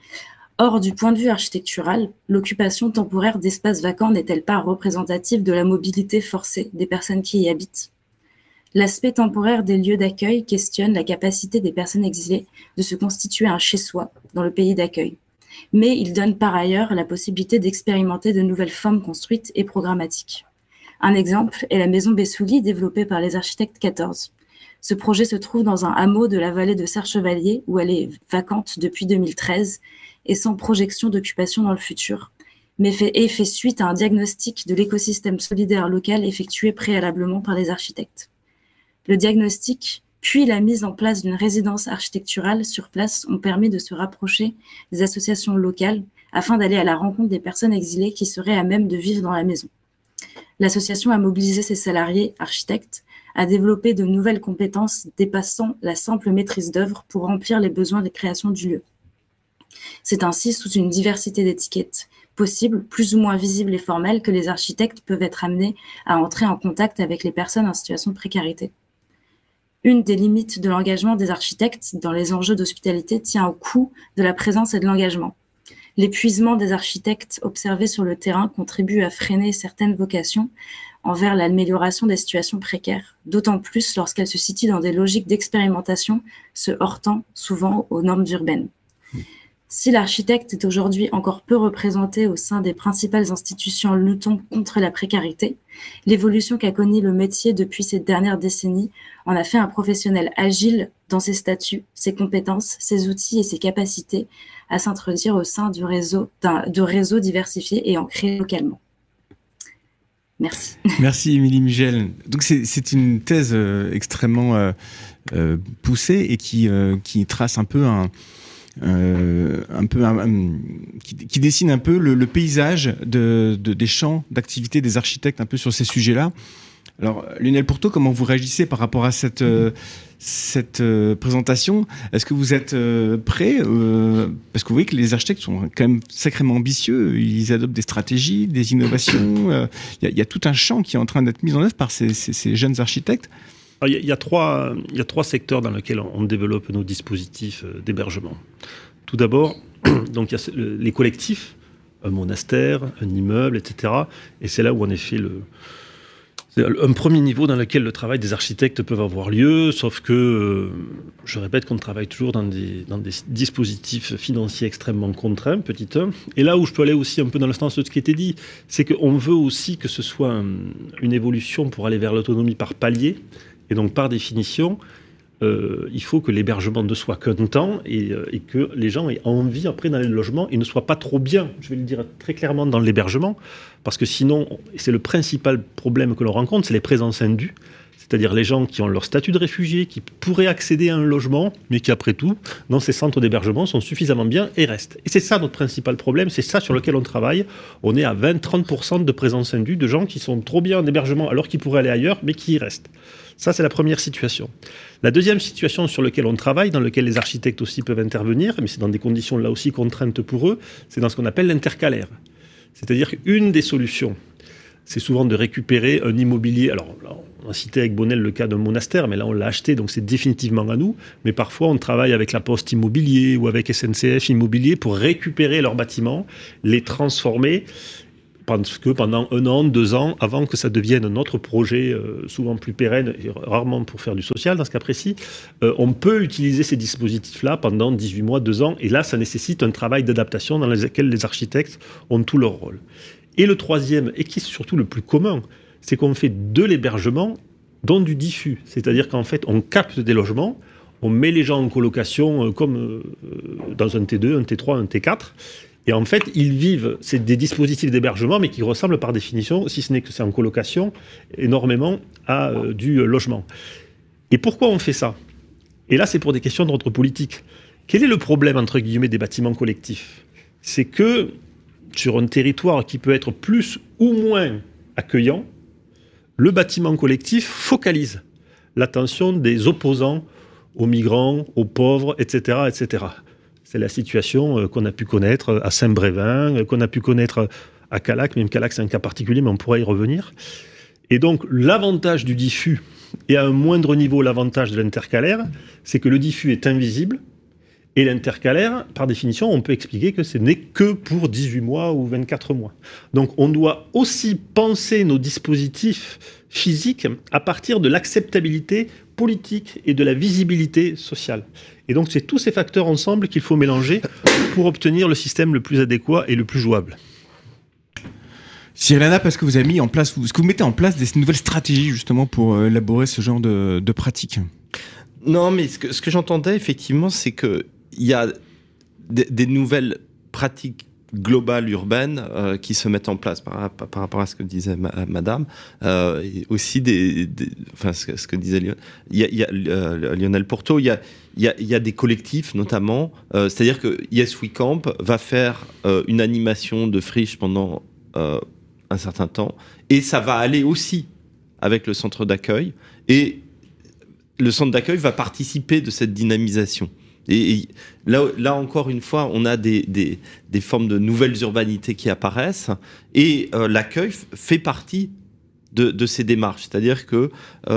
Or, du point de vue architectural, l'occupation temporaire d'espaces vacants n'est-elle pas représentative de la mobilité forcée des personnes qui y habitent? L'aspect temporaire des lieux d'accueil questionne la capacité des personnes exilées de se constituer un chez-soi dans le pays d'accueil. Mais il donne par ailleurs la possibilité d'expérimenter de nouvelles formes construites et programmatiques. Un exemple est la maison Bessouli développée par les architectes 14. Ce projet se trouve dans un hameau de la vallée de Serre-Chevalier où elle est vacante depuis 2013 et sans projection d'occupation dans le futur, mais fait suite à un diagnostic de l'écosystème solidaire local effectué préalablement par les architectes. Le diagnostic, puis la mise en place d'une résidence architecturale sur place ont permis de se rapprocher des associations locales afin d'aller à la rencontre des personnes exilées qui seraient à même de vivre dans la maison. L'association a mobilisé ses salariés architectes à développer de nouvelles compétences dépassant la simple maîtrise d'œuvre pour remplir les besoins de création du lieu. C'est ainsi sous une diversité d'étiquettes possibles, plus ou moins visibles et formelles, que les architectes peuvent être amenés à entrer en contact avec les personnes en situation de précarité. Une des limites de l'engagement des architectes dans les enjeux d'hospitalité tient au coût de la présence et de l'engagement. L'épuisement des architectes observés sur le terrain contribue à freiner certaines vocations envers l'amélioration des situations précaires, d'autant plus lorsqu'elles se situent dans des logiques d'expérimentation, se heurtant souvent aux normes urbaines. Si l'architecte est aujourd'hui encore peu représenté au sein des principales institutions luttant contre la précarité, l'évolution qu'a connue le métier depuis ces dernières décennies en a fait un professionnel agile dans ses statuts, ses compétences, ses outils et ses capacités à s'introduire au sein de réseaux diversifiés et ancrés localement. Merci. Merci Émilie Mugel. Donc c'est une thèse extrêmement poussée et qui trace un peu qui dessine un peu le paysage des champs d'activité des architectes un peu sur ces sujets-là. Alors Lionel Pourteau, comment vous réagissez par rapport à cette présentation? Est-ce que vous êtes prêt parce que vous voyez que les architectes sont quand même sacrément ambitieux, ils adoptent des stratégies, des innovations, il y a tout un champ qui est en train d'être mis en œuvre par ces jeunes architectes. Il y a trois secteurs dans lesquels on développe nos dispositifs d'hébergement. Tout d'abord, donc il y a les collectifs, un monastère, un immeuble, etc. Et c'est là où en effet c'est un premier niveau dans lequel le travail des architectes peut avoir lieu, sauf que, je répète qu'on travaille toujours dans des dispositifs financiers extrêmement contraints, petit 1. Et là où je peux aller aussi un peu dans le sens de ce qui était dit, c'est qu'on veut aussi que ce soit une évolution pour aller vers l'autonomie par palier. Et donc, par définition, il faut que l'hébergement ne soit qu'un temps et que les gens aient envie, après, dans le logement et ne soient pas trop bien, je vais le dire très clairement, dans l'hébergement. Parce que sinon, c'est le principal problème que l'on rencontre, c'est les présences indues. C'est-à-dire les gens qui ont leur statut de réfugié, qui pourraient accéder à un logement, mais qui, après tout, dans ces centres d'hébergement, sont suffisamment bien et restent. Et c'est ça notre principal problème, c'est ça sur lequel on travaille. On est à 20-30% de présence indue de gens qui sont trop bien en hébergement alors qu'ils pourraient aller ailleurs, mais qui y restent. Ça, c'est la première situation. La deuxième situation sur laquelle on travaille, dans laquelle les architectes aussi peuvent intervenir, mais c'est dans des conditions là aussi contraintes pour eux, c'est dans ce qu'on appelle l'intercalaire. C'est-à-dire qu'une des solutions, c'est souvent de récupérer un immobilier. Alors, là, on a cité avec Bonnel le cas d'un monastère, mais là, on l'a acheté, donc c'est définitivement à nous. Mais parfois, on travaille avec la Poste Immobilier ou avec SNCF Immobilier pour récupérer leurs bâtiments, les transformer, parce que pendant 1 an, 2 ans, avant que ça devienne un autre projet, souvent plus pérenne, et rarement pour faire du social dans ce cas précis, on peut utiliser ces dispositifs-là pendant 18 mois, 2 ans. Et là, ça nécessite un travail d'adaptation dans lequel les architectes ont tout leur rôle. Et le troisième, et qui est surtout le plus commun, c'est qu'on fait de l'hébergement dans du diffus. C'est-à-dire qu'en fait, on capte des logements, on met les gens en colocation comme dans un T2, un T3, un T4. Et en fait, ils vivent, c'est des dispositifs d'hébergement, mais qui ressemblent par définition, si ce n'est que c'est en colocation, énormément à du logement. Et pourquoi on fait ça? Et là, c'est pour des questions d'ordre politique. Quel est le problème, entre guillemets, des bâtiments collectifs? C'est que sur un territoire qui peut être plus ou moins accueillant, le bâtiment collectif focalise l'attention des opposants aux migrants, aux pauvres, etc., etc. C'est la situation qu'on a pu connaître à Saint-Brévin, qu'on a pu connaître à Callac, même Callac c'est un cas particulier, mais on pourra y revenir. Et donc l'avantage du diffus, et à un moindre niveau l'avantage de l'intercalaire, c'est que le diffus est invisible, et l'intercalaire, par définition, on peut expliquer que ce n'est que pour 18 mois ou 24 mois. Donc on doit aussi penser nos dispositifs physiques à partir de l'acceptabilité politique et de la visibilité sociale. Et donc c'est tous ces facteurs ensemble qu'il faut mélanger pour obtenir le système le plus adéquat et le plus jouable. Cyril Hanna, parce que vous avez mis en place, est-ce que vous mettez en place des nouvelles stratégies justement pour élaborer ce genre de pratiques? Non, mais ce que j'entendais effectivement, c'est que il y a des nouvelles pratiques globales urbaines qui se mettent en place par rapport à ce que disait Madame, et aussi enfin ce que disait Lionel. Il y a Lionel Pourteau. Il y a des collectifs notamment. C'est-à-dire que Yes We Camp va faire une animation de friche pendant un certain temps, et ça va aller aussi avec le centre d'accueil, et le centre d'accueil va participer de cette dynamisation. Et là encore une fois, on a des formes de nouvelles urbanités qui apparaissent, et l'accueil fait partie de ces démarches. C'est-à-dire que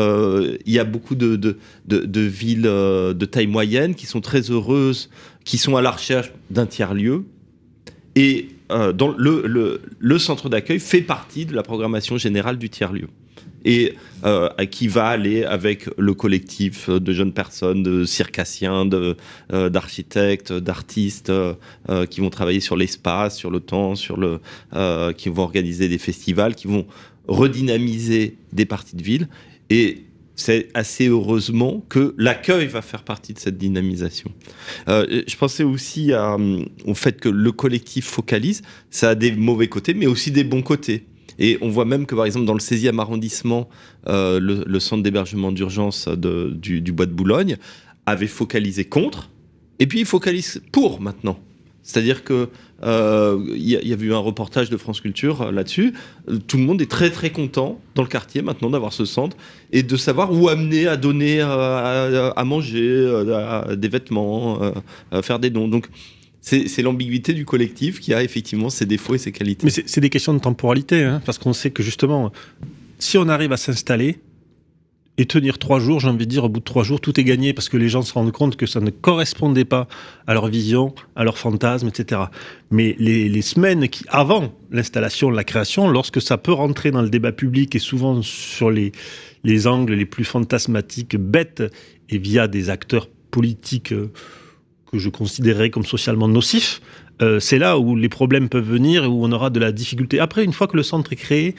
il y a beaucoup de villes de taille moyenne qui sont très heureuses, qui sont à la recherche d'un tiers-lieu, Et dans le centre d'accueil fait partie de la programmation générale du tiers-lieu. Et qui va aller avec le collectif de jeunes personnes, de circassiens, d'architectes, d'artistes qui vont travailler sur l'espace, sur le temps, qui vont organiser des festivals, qui vont redynamiser des parties de ville. Et c'est assez heureusement que l'accueil va faire partie de cette dynamisation. Je pensais aussi au fait que le collectif focalise. Ça a des mauvais côtés, mais aussi des bons côtés. Et on voit même que, par exemple, dans le 16e arrondissement, le centre d'hébergement d'urgence du Bois de Boulogne avait focalisé contre, et puis il focalise pour maintenant. C'est-à-dire que y a eu un reportage de France Culture là-dessus. Tout le monde est très très content dans le quartier maintenant d'avoir ce centre et de savoir où amener à donner à manger, des vêtements, à faire des dons. Donc c'est l'ambiguïté du collectif qui a effectivement ses défauts et ses qualités. Mais c'est des questions de temporalité, hein, parce qu'on sait que justement, si on arrive à s'installer et tenir 3 jours, j'ai envie de dire, au bout de 3 jours, tout est gagné, parce que les gens se rendent compte que ça ne correspondait pas à leur vision, à leurs fantasmes, etc. Mais les semaines avant l'installation, la création, lorsque ça peut rentrer dans le débat public et souvent sur les angles les plus fantasmatiques, bêtes, et via des acteurs politiques que je considérerais comme socialement nocifs, c'est là où les problèmes peuvent venir et où on aura de la difficulté. Après, une fois que le centre est créé,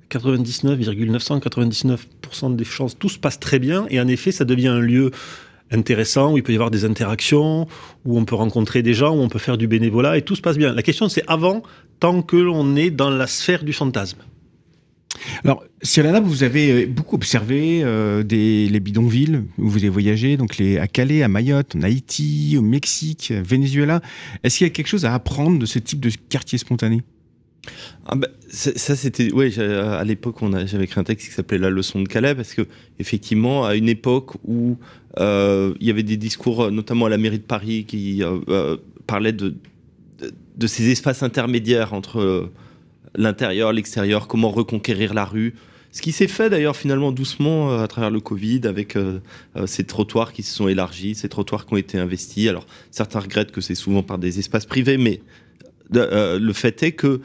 99,999% des chances, tout se passe très bien, et en effet, ça devient un lieu intéressant, où il peut y avoir des interactions, où on peut rencontrer des gens, où on peut faire du bénévolat, et tout se passe bien. La question, c'est avant, tant que l'on est dans la sphère du fantasme. Alors, Sialana, vous avez beaucoup observé les bidonvilles où vous avez voyagé, donc à Calais, à Mayotte, en Haïti, au Mexique, Venezuela. Est-ce qu'il y a quelque chose à apprendre de ce type de quartier spontané ? Ça c'était, oui, à l'époque j'avais écrit un texte qui s'appelait La leçon de Calais, parce que effectivement à une époque où il y avait des discours notamment à la mairie de Paris qui parlaient de ces espaces intermédiaires entre l'intérieur, l'extérieur, comment reconquérir la rue. Ce qui s'est fait d'ailleurs finalement doucement à travers le Covid, avec ces trottoirs qui se sont élargis, ces trottoirs qui ont été investis. Alors certains regrettent que c'est souvent par des espaces privés, mais le fait est que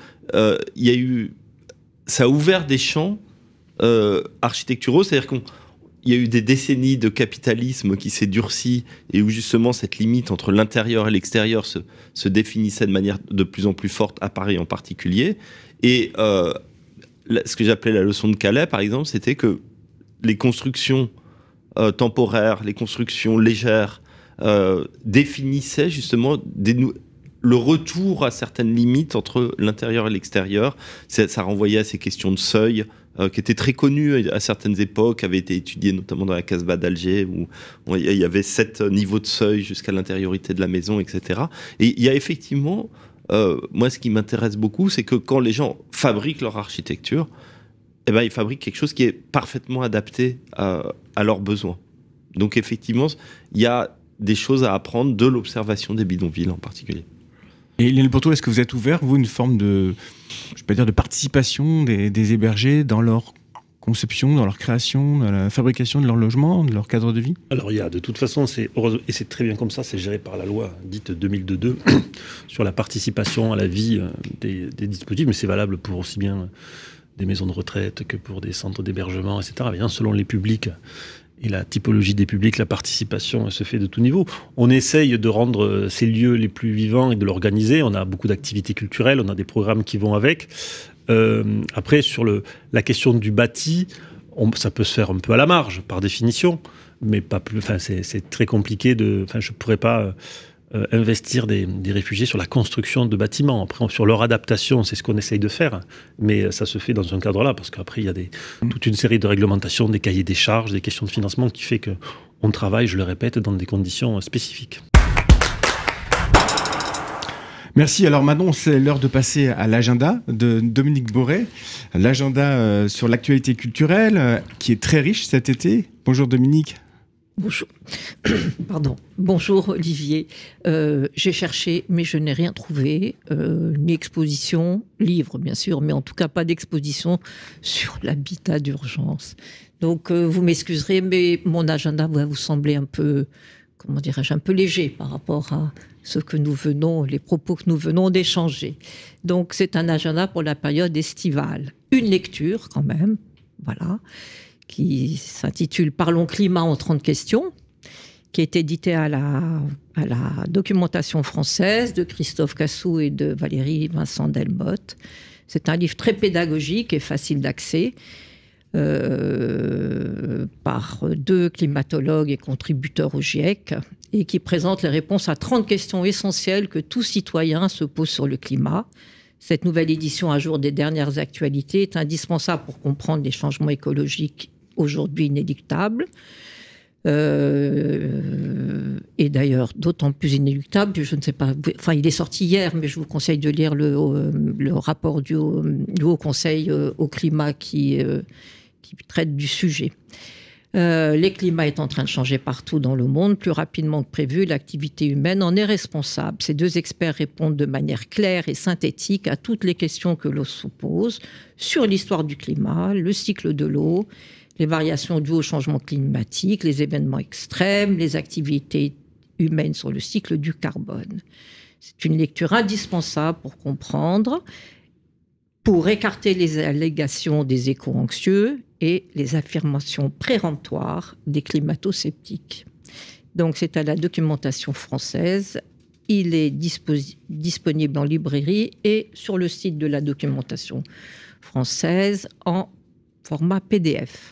ça a ouvert des champs architecturaux, c'est-à-dire qu'il y a eu des décennies de capitalisme qui s'est durci et où justement cette limite entre l'intérieur et l'extérieur se définissait de manière de plus en plus forte, à Paris en particulier. Et ce que j'appelais la leçon de Calais, par exemple, c'était que les constructions temporaires, les constructions légères définissaient justement le retour à certaines limites entre l'intérieur et l'extérieur. Ça renvoyait à ces questions de seuil qui étaient très connues à certaines époques, avaient été étudiées notamment dans la Casbah d'Alger, où il y avait 7 niveaux de seuil jusqu'à l'intériorité de la maison, etc. Et il y a effectivement, moi ce qui m'intéresse beaucoup, c'est que quand les gens fabriquent leur architecture, ils fabriquent quelque chose qui est parfaitement adapté à leurs besoins. Donc effectivement, il y a des choses à apprendre de l'observation des bidonvilles en particulier. Et Lionel Porto, est-ce que vous êtes ouvert, vous, une forme de participation des hébergés dans leur conception, dans leur création, dans la fabrication de leur logement, de leur cadre de vie ? Alors il y a, de toute façon, et c'est très bien comme ça, c'est géré par la loi dite 2002 sur la participation à la vie des dispositifs, mais c'est valable pour aussi bien des maisons de retraite que pour des centres d'hébergement, etc. Bien, selon les publics et la typologie des publics, la participation se fait de tout niveau. On essaye de rendre ces lieux les plus vivants et de l'organiser. On a beaucoup d'activités culturelles, on a des programmes qui vont avec. Après, sur la question du bâti, ça peut se faire un peu à la marge, par définition, mais pas plus. Enfin, c'est très compliqué je ne pourrais pas investir des réfugiés sur la construction de bâtiments. Après, sur leur adaptation, c'est ce qu'on essaye de faire, mais ça se fait dans un cadre-là, parce qu'après, il y a toute une série de réglementations, des cahiers des charges, des questions de financement qui fait qu'on travaille, je le répète, dans des conditions spécifiques. Merci. Alors maintenant, c'est l'heure de passer à l'agenda de Dominique Boré. L'agenda sur l'actualité culturelle qui est très riche cet été. Bonjour Dominique. Bonjour. Pardon. Bonjour Olivier. J'ai cherché, mais je n'ai rien trouvé. Ni exposition, livre bien sûr, mais en tout cas pas d'exposition sur l'habitat d'urgence. Donc vous m'excuserez, mais mon agenda va vous sembler un peu, comment dirais-je, un peu léger par rapport à les propos que nous venons d'échanger. Donc c'est un agenda pour la période estivale. Une lecture quand même, voilà, qui s'intitule « Parlons climat en 30 questions », qui est édité à la documentation française de Christophe Cassou et de Valérie Vincent Delmotte. C'est un livre très pédagogique et facile d'accès, par 2 climatologues et contributeurs au GIEC, et qui présente les réponses à 30 questions essentielles que tout citoyen se pose sur le climat. Cette nouvelle édition à jour des dernières actualités est indispensable pour comprendre les changements écologiques aujourd'hui inéluctables. Et d'ailleurs, d'autant plus inéluctable, je ne sais pas, enfin, il est sorti hier, mais je vous conseille de lire le rapport du Haut Conseil au climat qui traite du sujet. Le climat est en train de changer partout dans le monde, plus rapidement que prévu. L'activité humaine en est responsable. Ces 2 experts répondent de manière claire et synthétique à toutes les questions que l'on se pose sur l'histoire du climat, le cycle de l'eau, les variations dues au changement climatique, les événements extrêmes, les activités humaines sur le cycle du carbone. C'est une lecture indispensable pour comprendre, pour écarter les allégations des éco-anxieux et les affirmations péremptoires des climato-sceptiques. Donc c'est à la documentation française. Il est disponible en librairie et sur le site de la documentation française en format PDF.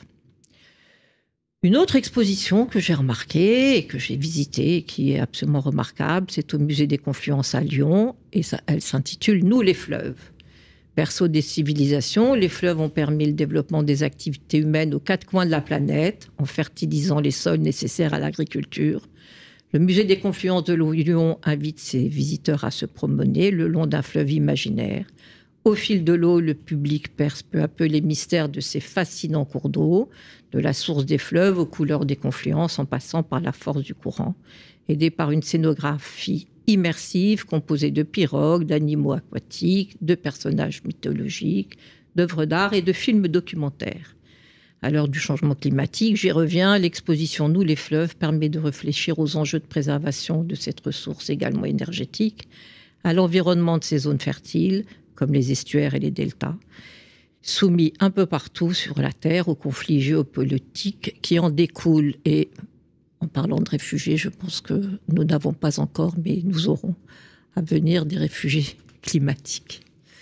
Une autre exposition que j'ai remarquée et que j'ai visitée, qui est absolument remarquable, c'est au Musée des Confluences à Lyon, et elle s'intitule « Nous les fleuves ». Berceau des civilisations, les fleuves ont permis le développement des activités humaines aux 4 coins de la planète, en fertilisant les sols nécessaires à l'agriculture. Le Musée des Confluences de Lyon invite ses visiteurs à se promener le long d'un fleuve imaginaire. Au fil de l'eau, le public perce peu à peu les mystères de ces fascinants cours d'eau, de la source des fleuves aux couleurs des confluences, en passant par la force du courant. Aidé par une scénographie immersive composée de pirogues, d'animaux aquatiques, de personnages mythologiques, d'œuvres d'art et de films documentaires. À l'heure du changement climatique, j'y reviens, l'exposition « Nous les fleuves » permet de réfléchir aux enjeux de préservation de cette ressource également énergétique, à l'environnement de ces zones fertiles, comme les estuaires et les deltas, soumis un peu partout sur la Terre aux conflits géopolitiques qui en découlent. Et en parlant de réfugiés, je pense que nous n'avons pas encore, mais nous aurons à venir des réfugiés climatiques.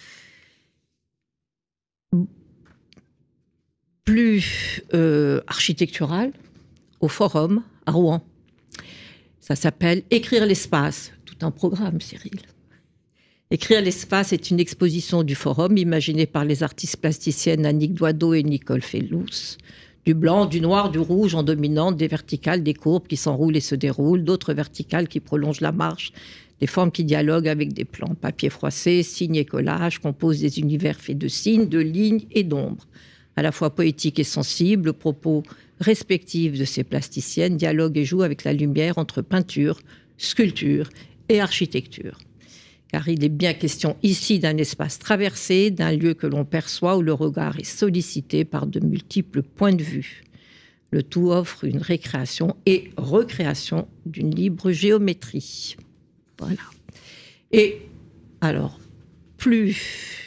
Plus architectural, au Forum, à Rouen. Ça s'appelle « Écrire l'espace ». Tout un programme, Cyril. Écrire l'espace est une exposition du Forum imaginée par les artistes plasticiennes Annick Doideau et Nicole Fellous. Du blanc, du noir, du rouge en dominante, des verticales, des courbes qui s'enroulent et se déroulent, d'autres verticales qui prolongent la marche, des formes qui dialoguent avec des plans. Papier froissé, signes et collages composent des univers faits de signes, de lignes et d'ombres. À la fois poétique et sensible, le propos respectif de ces plasticiennes dialogue et joue avec la lumière entre peinture, sculpture et architecture. Car il est bien question ici d'un espace traversé, d'un lieu que l'on perçoit où le regard est sollicité par de multiples points de vue. Le tout offre une récréation et recréation d'une libre géométrie. Voilà. Et alors, plus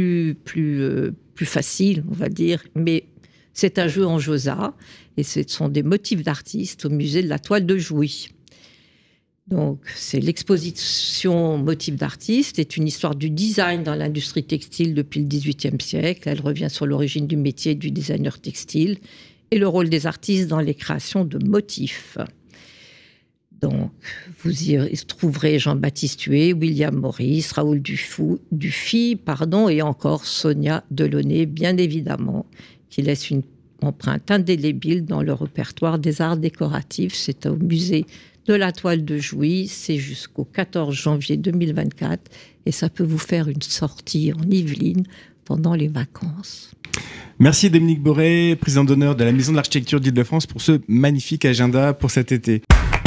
facile, on va dire, mais c'est un jeu en Josas, et ce sont des motifs d'artistes au musée de la Toile de Jouy. Donc, c'est l'exposition Motifs d'artistes, est une histoire du design dans l'industrie textile depuis le XVIIIe siècle. Elle revient sur l'origine du métier du designer textile et le rôle des artistes dans les créations de motifs. Donc, vous y trouverez Jean-Baptiste Huet, William Morris, Raoul Dufy, et encore Sonia Delaunay, bien évidemment, qui laisse une empreinte indélébile dans le répertoire des arts décoratifs. C'est au musée de la Toile de Jouy, c'est jusqu'au 14 janvier 2024 et ça peut vous faire une sortie en Yvelines pendant les vacances. Merci Dominique Boré, président d'honneur de la Maison de l'Architecture d'Île-de-France pour ce magnifique agenda pour cet été.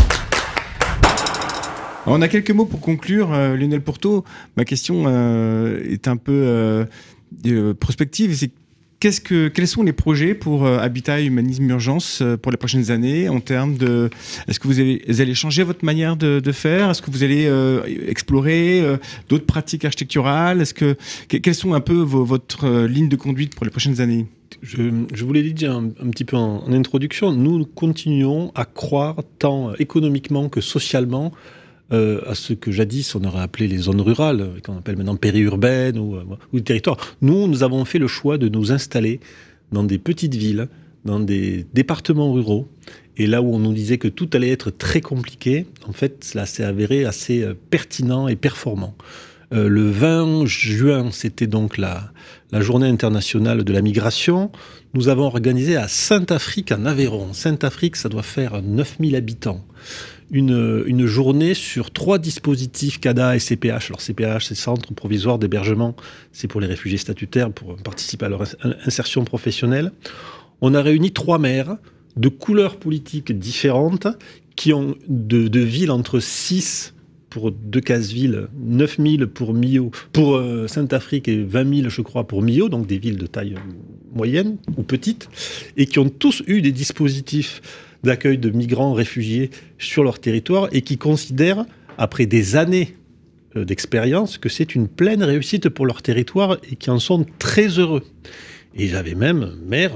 On a quelques mots pour conclure. Lionel Pourteau, ma question est un peu prospective. C'est quels sont les projets pour Habitat Humanisme Urgence pour les prochaines années en termes de... Est-ce que vous allez changer votre manière de faire? Est-ce que vous allez explorer d'autres pratiques architecturales? Quelles sont un peu votre ligne de conduite pour les prochaines années? Je vous l'ai dit déjà un petit peu en introduction, nous continuons à croire tant économiquement que socialement à ce que jadis on aurait appelé les zones rurales, qu'on appelle maintenant périurbaines ou des territoires. Nous avons fait le choix de nous installer dans des petites villes, dans des départements ruraux, et là où on nous disait que tout allait être très compliqué, en fait, cela s'est avéré assez pertinent et performant. Le 20 juin, c'était donc la journée internationale de la migration. Nous avons organisé à Saint-Affrique, en Aveyron. Saint-Affrique, ça doit faire 9000 habitants. Une journée sur 3 dispositifs CADA et CPH. Alors CPH, c'est Centre Provisoire d'Hébergement, c'est pour les réfugiés statutaires, pour participer à leur insertion professionnelle. On a réuni 3 maires de couleurs politiques différentes qui ont de villes entre 6 pour Decazeville, 9000 pour Millau, pour Saint-Affrique et 20 000, je crois, pour Millau, donc des villes de taille moyenne ou petite, et qui ont tous eu des dispositifs d'accueil de migrants réfugiés sur leur territoire et qui considèrent, après des années d'expérience, que c'est une pleine réussite pour leur territoire et qui en sont très heureux. Et j'avais même maire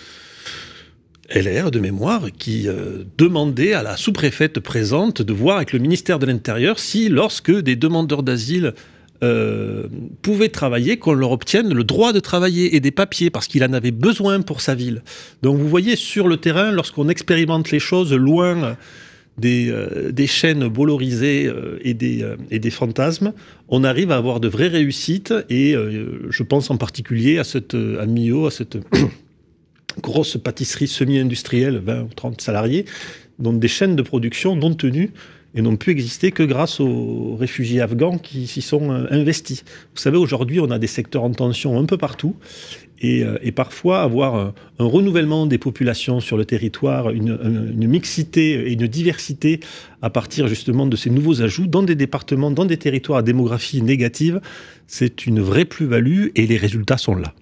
LR de mémoire qui demandait à la sous-préfète présente de voir avec le ministère de l'Intérieur si, lorsque des demandeurs d'asile pouvaient travailler, qu'on leur obtienne le droit de travailler et des papiers, parce qu'il en avait besoin pour sa ville. Donc vous voyez, sur le terrain, lorsqu'on expérimente les choses loin des chaînes bollorisées et des fantasmes, on arrive à avoir de vraies réussites, et je pense en particulier à Millau, à cette grosse pâtisserie semi-industrielle, 20 ou 30 salariés, dont des chaînes de production non tenues et n'ont pu exister que grâce aux réfugiés afghans qui s'y sont investis. Vous savez, aujourd'hui, on a des secteurs en tension un peu partout, et parfois avoir un renouvellement des populations sur le territoire, une mixité et une diversité à partir justement de ces nouveaux ajouts dans des départements, dans des territoires à démographie négative, c'est une vraie plus-value et les résultats sont là.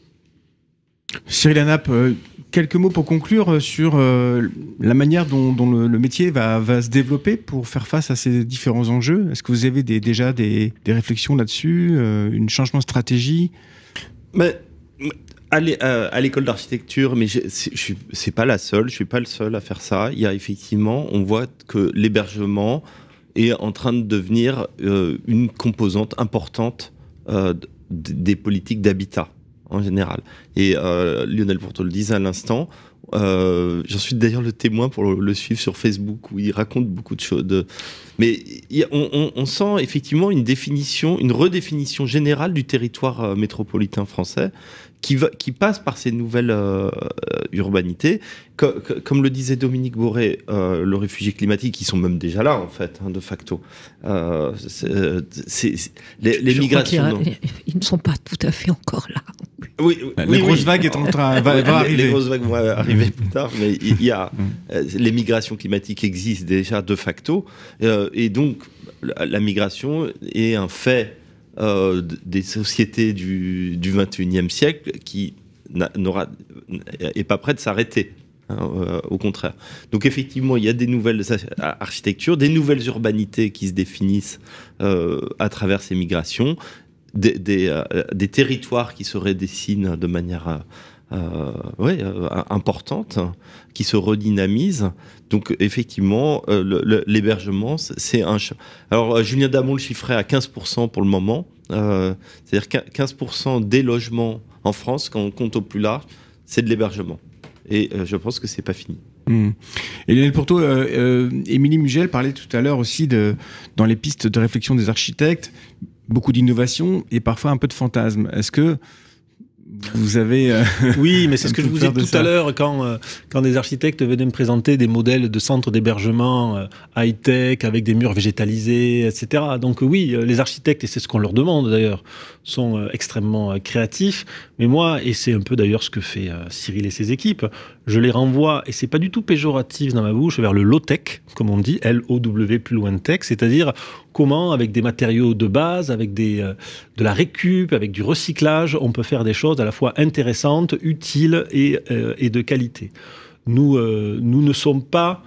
Cyril Hanap, quelques mots pour conclure sur la manière dont le métier va se développer pour faire face à ces différents enjeux. Est-ce que vous avez déjà des réflexions là-dessus, un changement de stratégie? À l'école d'architecture, mais c'est pas la seule, je suis pas le seul à faire ça. Il y a effectivement, on voit que l'hébergement est en train de devenir une composante importante des politiques d'habitat en général. Et Lionel Pourteau le disait à l'instant, j'en suis d'ailleurs le témoin pour le suivre sur Facebook, où il raconte beaucoup de choses. Mais on sent effectivement une redéfinition générale du territoire métropolitain français qui passe par ces nouvelles urbanités. Comme le disait Dominique Boré, le réfugié climatique, ils sont même déjà là, en fait, de facto. Les migrations... Ils ne sont pas tout à fait encore là. Oui, les grosses vagues est en train, va arriver. Les grosses vagues vont arriver plus tard, mais il y a les migrations climatiques existent déjà de facto, et donc la migration est un fait des sociétés du 21e siècle qui n'est pas prêt de s'arrêter. Au contraire. Donc effectivement, il y a des nouvelles architectures, des nouvelles urbanités qui se définissent à travers ces migrations, des territoires qui se redessinent de manière importante, qui se redynamisent. Donc effectivement, l'hébergement, c'est un... Alors Julien Damon le chiffrait à 15% pour le moment, c'est-à-dire 15% des logements en France, quand on compte au plus large, c'est de l'hébergement. Et je pense que c'est pas fini. Et Lionel Pourteau, Émilie Mugel parlait tout à l'heure aussi dans les pistes de réflexion des architectes, beaucoup d'innovation et parfois un peu de fantasme. Est-ce que vous avez... Oui, mais c'est ce que je vous disais tout à l'heure quand des architectes venaient me présenter des modèles de centres d'hébergement high-tech avec des murs végétalisés, etc. Donc oui, les architectes, et c'est ce qu'on leur demande d'ailleurs, sont extrêmement créatifs. Mais moi, et c'est un peu d'ailleurs ce que fait Cyril et ses équipes, je les renvoie, et c'est pas du tout péjoratif dans ma bouche, vers le low-tech, comme on dit, L-O-W plus loin de tech, c'est-à-dire comment, avec des matériaux de base, avec de la récup, avec du recyclage, on peut faire des choses à la fois intéressante, utile et de qualité. Nous ne sommes pas,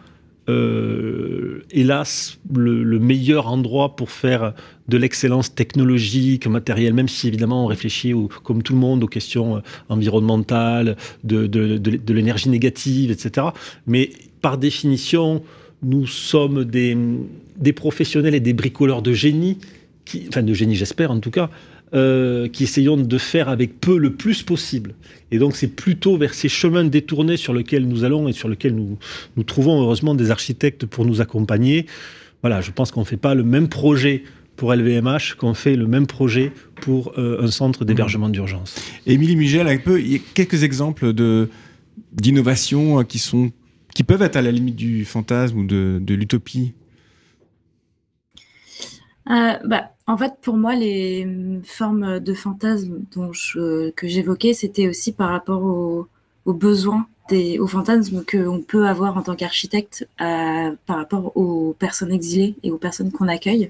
hélas, le meilleur endroit pour faire de l'excellence technologique, matérielle, même si évidemment on réfléchit, comme tout le monde, aux questions environnementales, de l'énergie négative, etc. Mais par définition, nous sommes des professionnels et des bricoleurs de génie, de génie j'espère en tout cas, qui essayons de faire avec peu le plus possible. Et donc c'est plutôt vers ces chemins détournés sur lesquels nous allons et sur lesquels nous trouvons heureusement des architectes pour nous accompagner. Voilà, je pense qu'on ne fait pas le même projet pour LVMH qu'on fait le même projet pour un centre d'hébergement d'urgence. Émilie Mugel, il y a quelques exemples d'innovations qui peuvent être à la limite du fantasme ou de l'utopie. En fait, pour moi, les formes de fantasmes que j'évoquais, c'était aussi par rapport aux besoins, aux fantasmes qu'on peut avoir en tant qu'architecte par rapport aux personnes exilées et aux personnes qu'on accueille.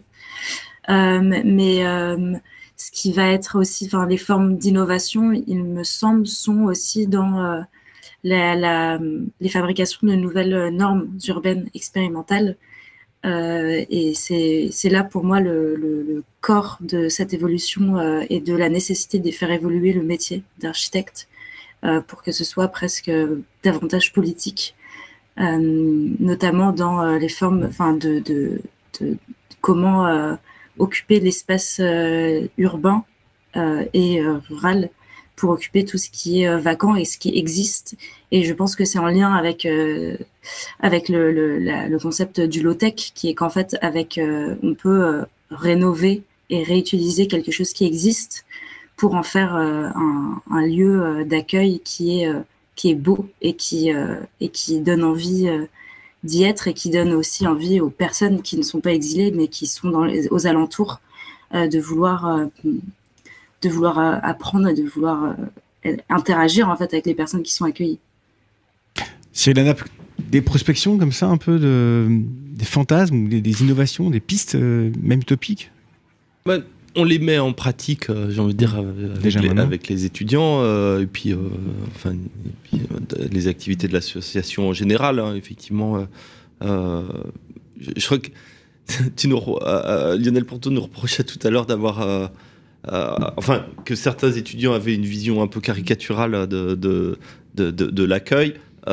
Ce qui va être aussi, les formes d'innovation, il me semble, sont aussi dans les fabrications de nouvelles normes urbaines expérimentales. Et c'est là pour moi le corps de cette évolution et de la nécessité de faire évoluer le métier d'architecte pour que ce soit presque davantage politique, notamment dans les formes de comment occuper l'espace urbain et rural pour occuper tout ce qui est vacant et ce qui existe. Et je pense que c'est en lien avec le concept du low-tech, qui est qu'en fait, on peut rénover et réutiliser quelque chose qui existe pour en faire un lieu d'accueil qui est beau et qui donne envie d'y être, et qui donne aussi envie aux personnes qui ne sont pas exilées, mais qui sont aux alentours, de vouloir apprendre et de vouloir interagir en fait avec les personnes qui sont accueillies. Cyril Hanna, des prospections comme ça, un peu des fantasmes, des innovations, des pistes même utopiques? On les met en pratique, j'ai envie de dire, avec les étudiants, et puis les activités de l'association en général, hein, effectivement. Je crois que Lionel Ponto nous reprochait tout à l'heure d'avoir... que certains étudiants avaient une vision un peu caricaturale de l'accueil.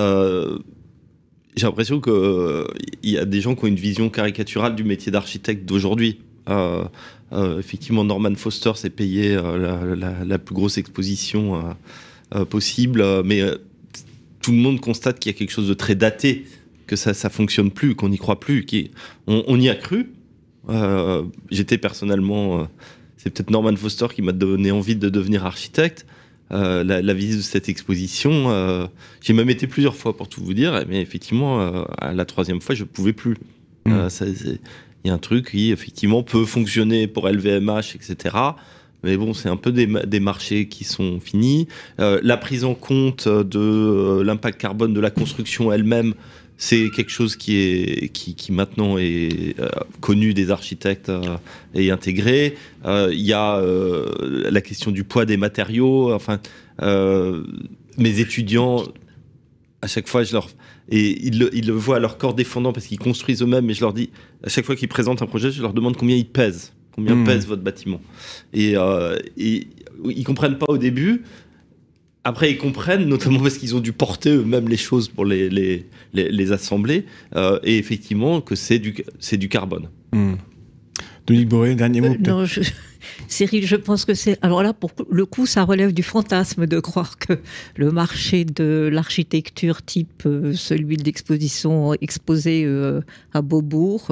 J'ai l'impression qu'il y a des gens qui ont une vision caricaturale du métier d'architecte d'aujourd'hui. Effectivement, Norman Foster s'est payé la plus grosse exposition possible, mais tout le monde constate qu'il y a quelque chose de très daté, que ça fonctionne plus, qu'on n'y croit plus. On y a cru. J'étais personnellement... c'est peut-être Norman Foster qui m'a donné envie de devenir architecte. La visite de cette exposition, j'ai même été plusieurs fois pour tout vous dire, mais effectivement, à la troisième fois, je ne pouvais plus. Il y a un truc qui, effectivement, peut fonctionner pour LVMH, etc. Mais bon, c'est un peu des marchés qui sont finis. La prise en compte de l'impact carbone de la construction elle-même, c'est quelque chose qui maintenant est connu des architectes et intégré. Il y a la question du poids des matériaux. Mes étudiants, à chaque fois, ils le voient à leur corps défendant parce qu'ils construisent eux-mêmes. Et je leur dis, à chaque fois qu'ils présentent un projet, je leur demande combien il pèse. Combien pèse votre bâtiment. Et ils comprennent pas au début. Après, ils comprennent, notamment parce qu'ils ont dû porter eux-mêmes les choses pour les assembler, et effectivement que c'est du carbone. Dominique Boré, dernier mot. Cyril, je pense que c'est... Alors là, pour le coup, ça relève du fantasme de croire que le marché de l'architecture type celui de l'exposition exposée à Beaubourg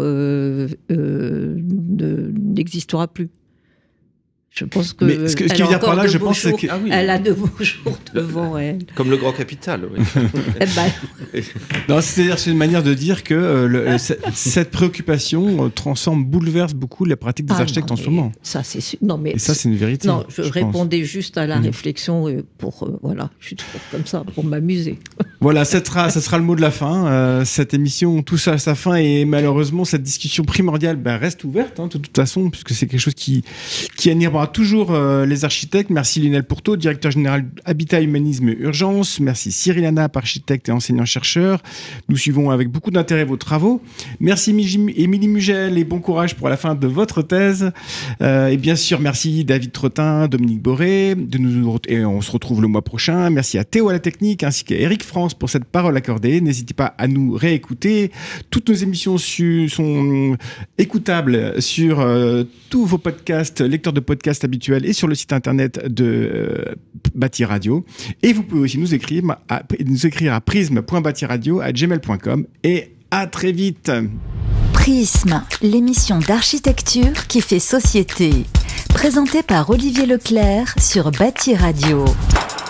n'existera plus. Je pense que. Mais ce que tu veux dire par là, je pense, c'est que. Elle a de beaux jours devant elle. Comme le Grand Capital, oui. Non, c'est-à-dire, c'est une manière de dire que cette préoccupation bouleverse beaucoup la pratique des architectes en ce moment. Ça, c'est sûr. Non, mais. Et ça, c'est une vérité. Non, je répondais juste à la réflexion pour. Voilà, je suis toujours comme ça, pour m'amuser. Voilà, ça sera le mot de la fin. Cette émission touche à sa fin et malheureusement, cette discussion primordiale reste ouverte, hein, de toute façon, puisque c'est quelque chose qui anime aura toujours les architectes. Merci Lionel Pourteau, directeur général Habitat, Humanisme et Urgence. Merci Cyril Hanap, architecte et enseignant-chercheur. Nous suivons avec beaucoup d'intérêt vos travaux. Merci Émilie Mugel et bon courage pour la fin de votre thèse. Et bien sûr, merci David Trottin, Dominique Boré. Et on se retrouve le mois prochain. Merci à Théo à la technique ainsi qu'à Eric France pour cette parole accordée. N'hésitez pas à nous réécouter. Toutes nos émissions sont écoutables sur tous vos podcasts, lecteurs de podcasts habituels et sur le site internet de Bâti Radio. Et vous pouvez aussi nous écrire à prisme.batiradio@gmail.com et à très vite. Prisme, l'émission d'architecture qui fait société. Présentée par Olivier Leclerc sur Bâti Radio.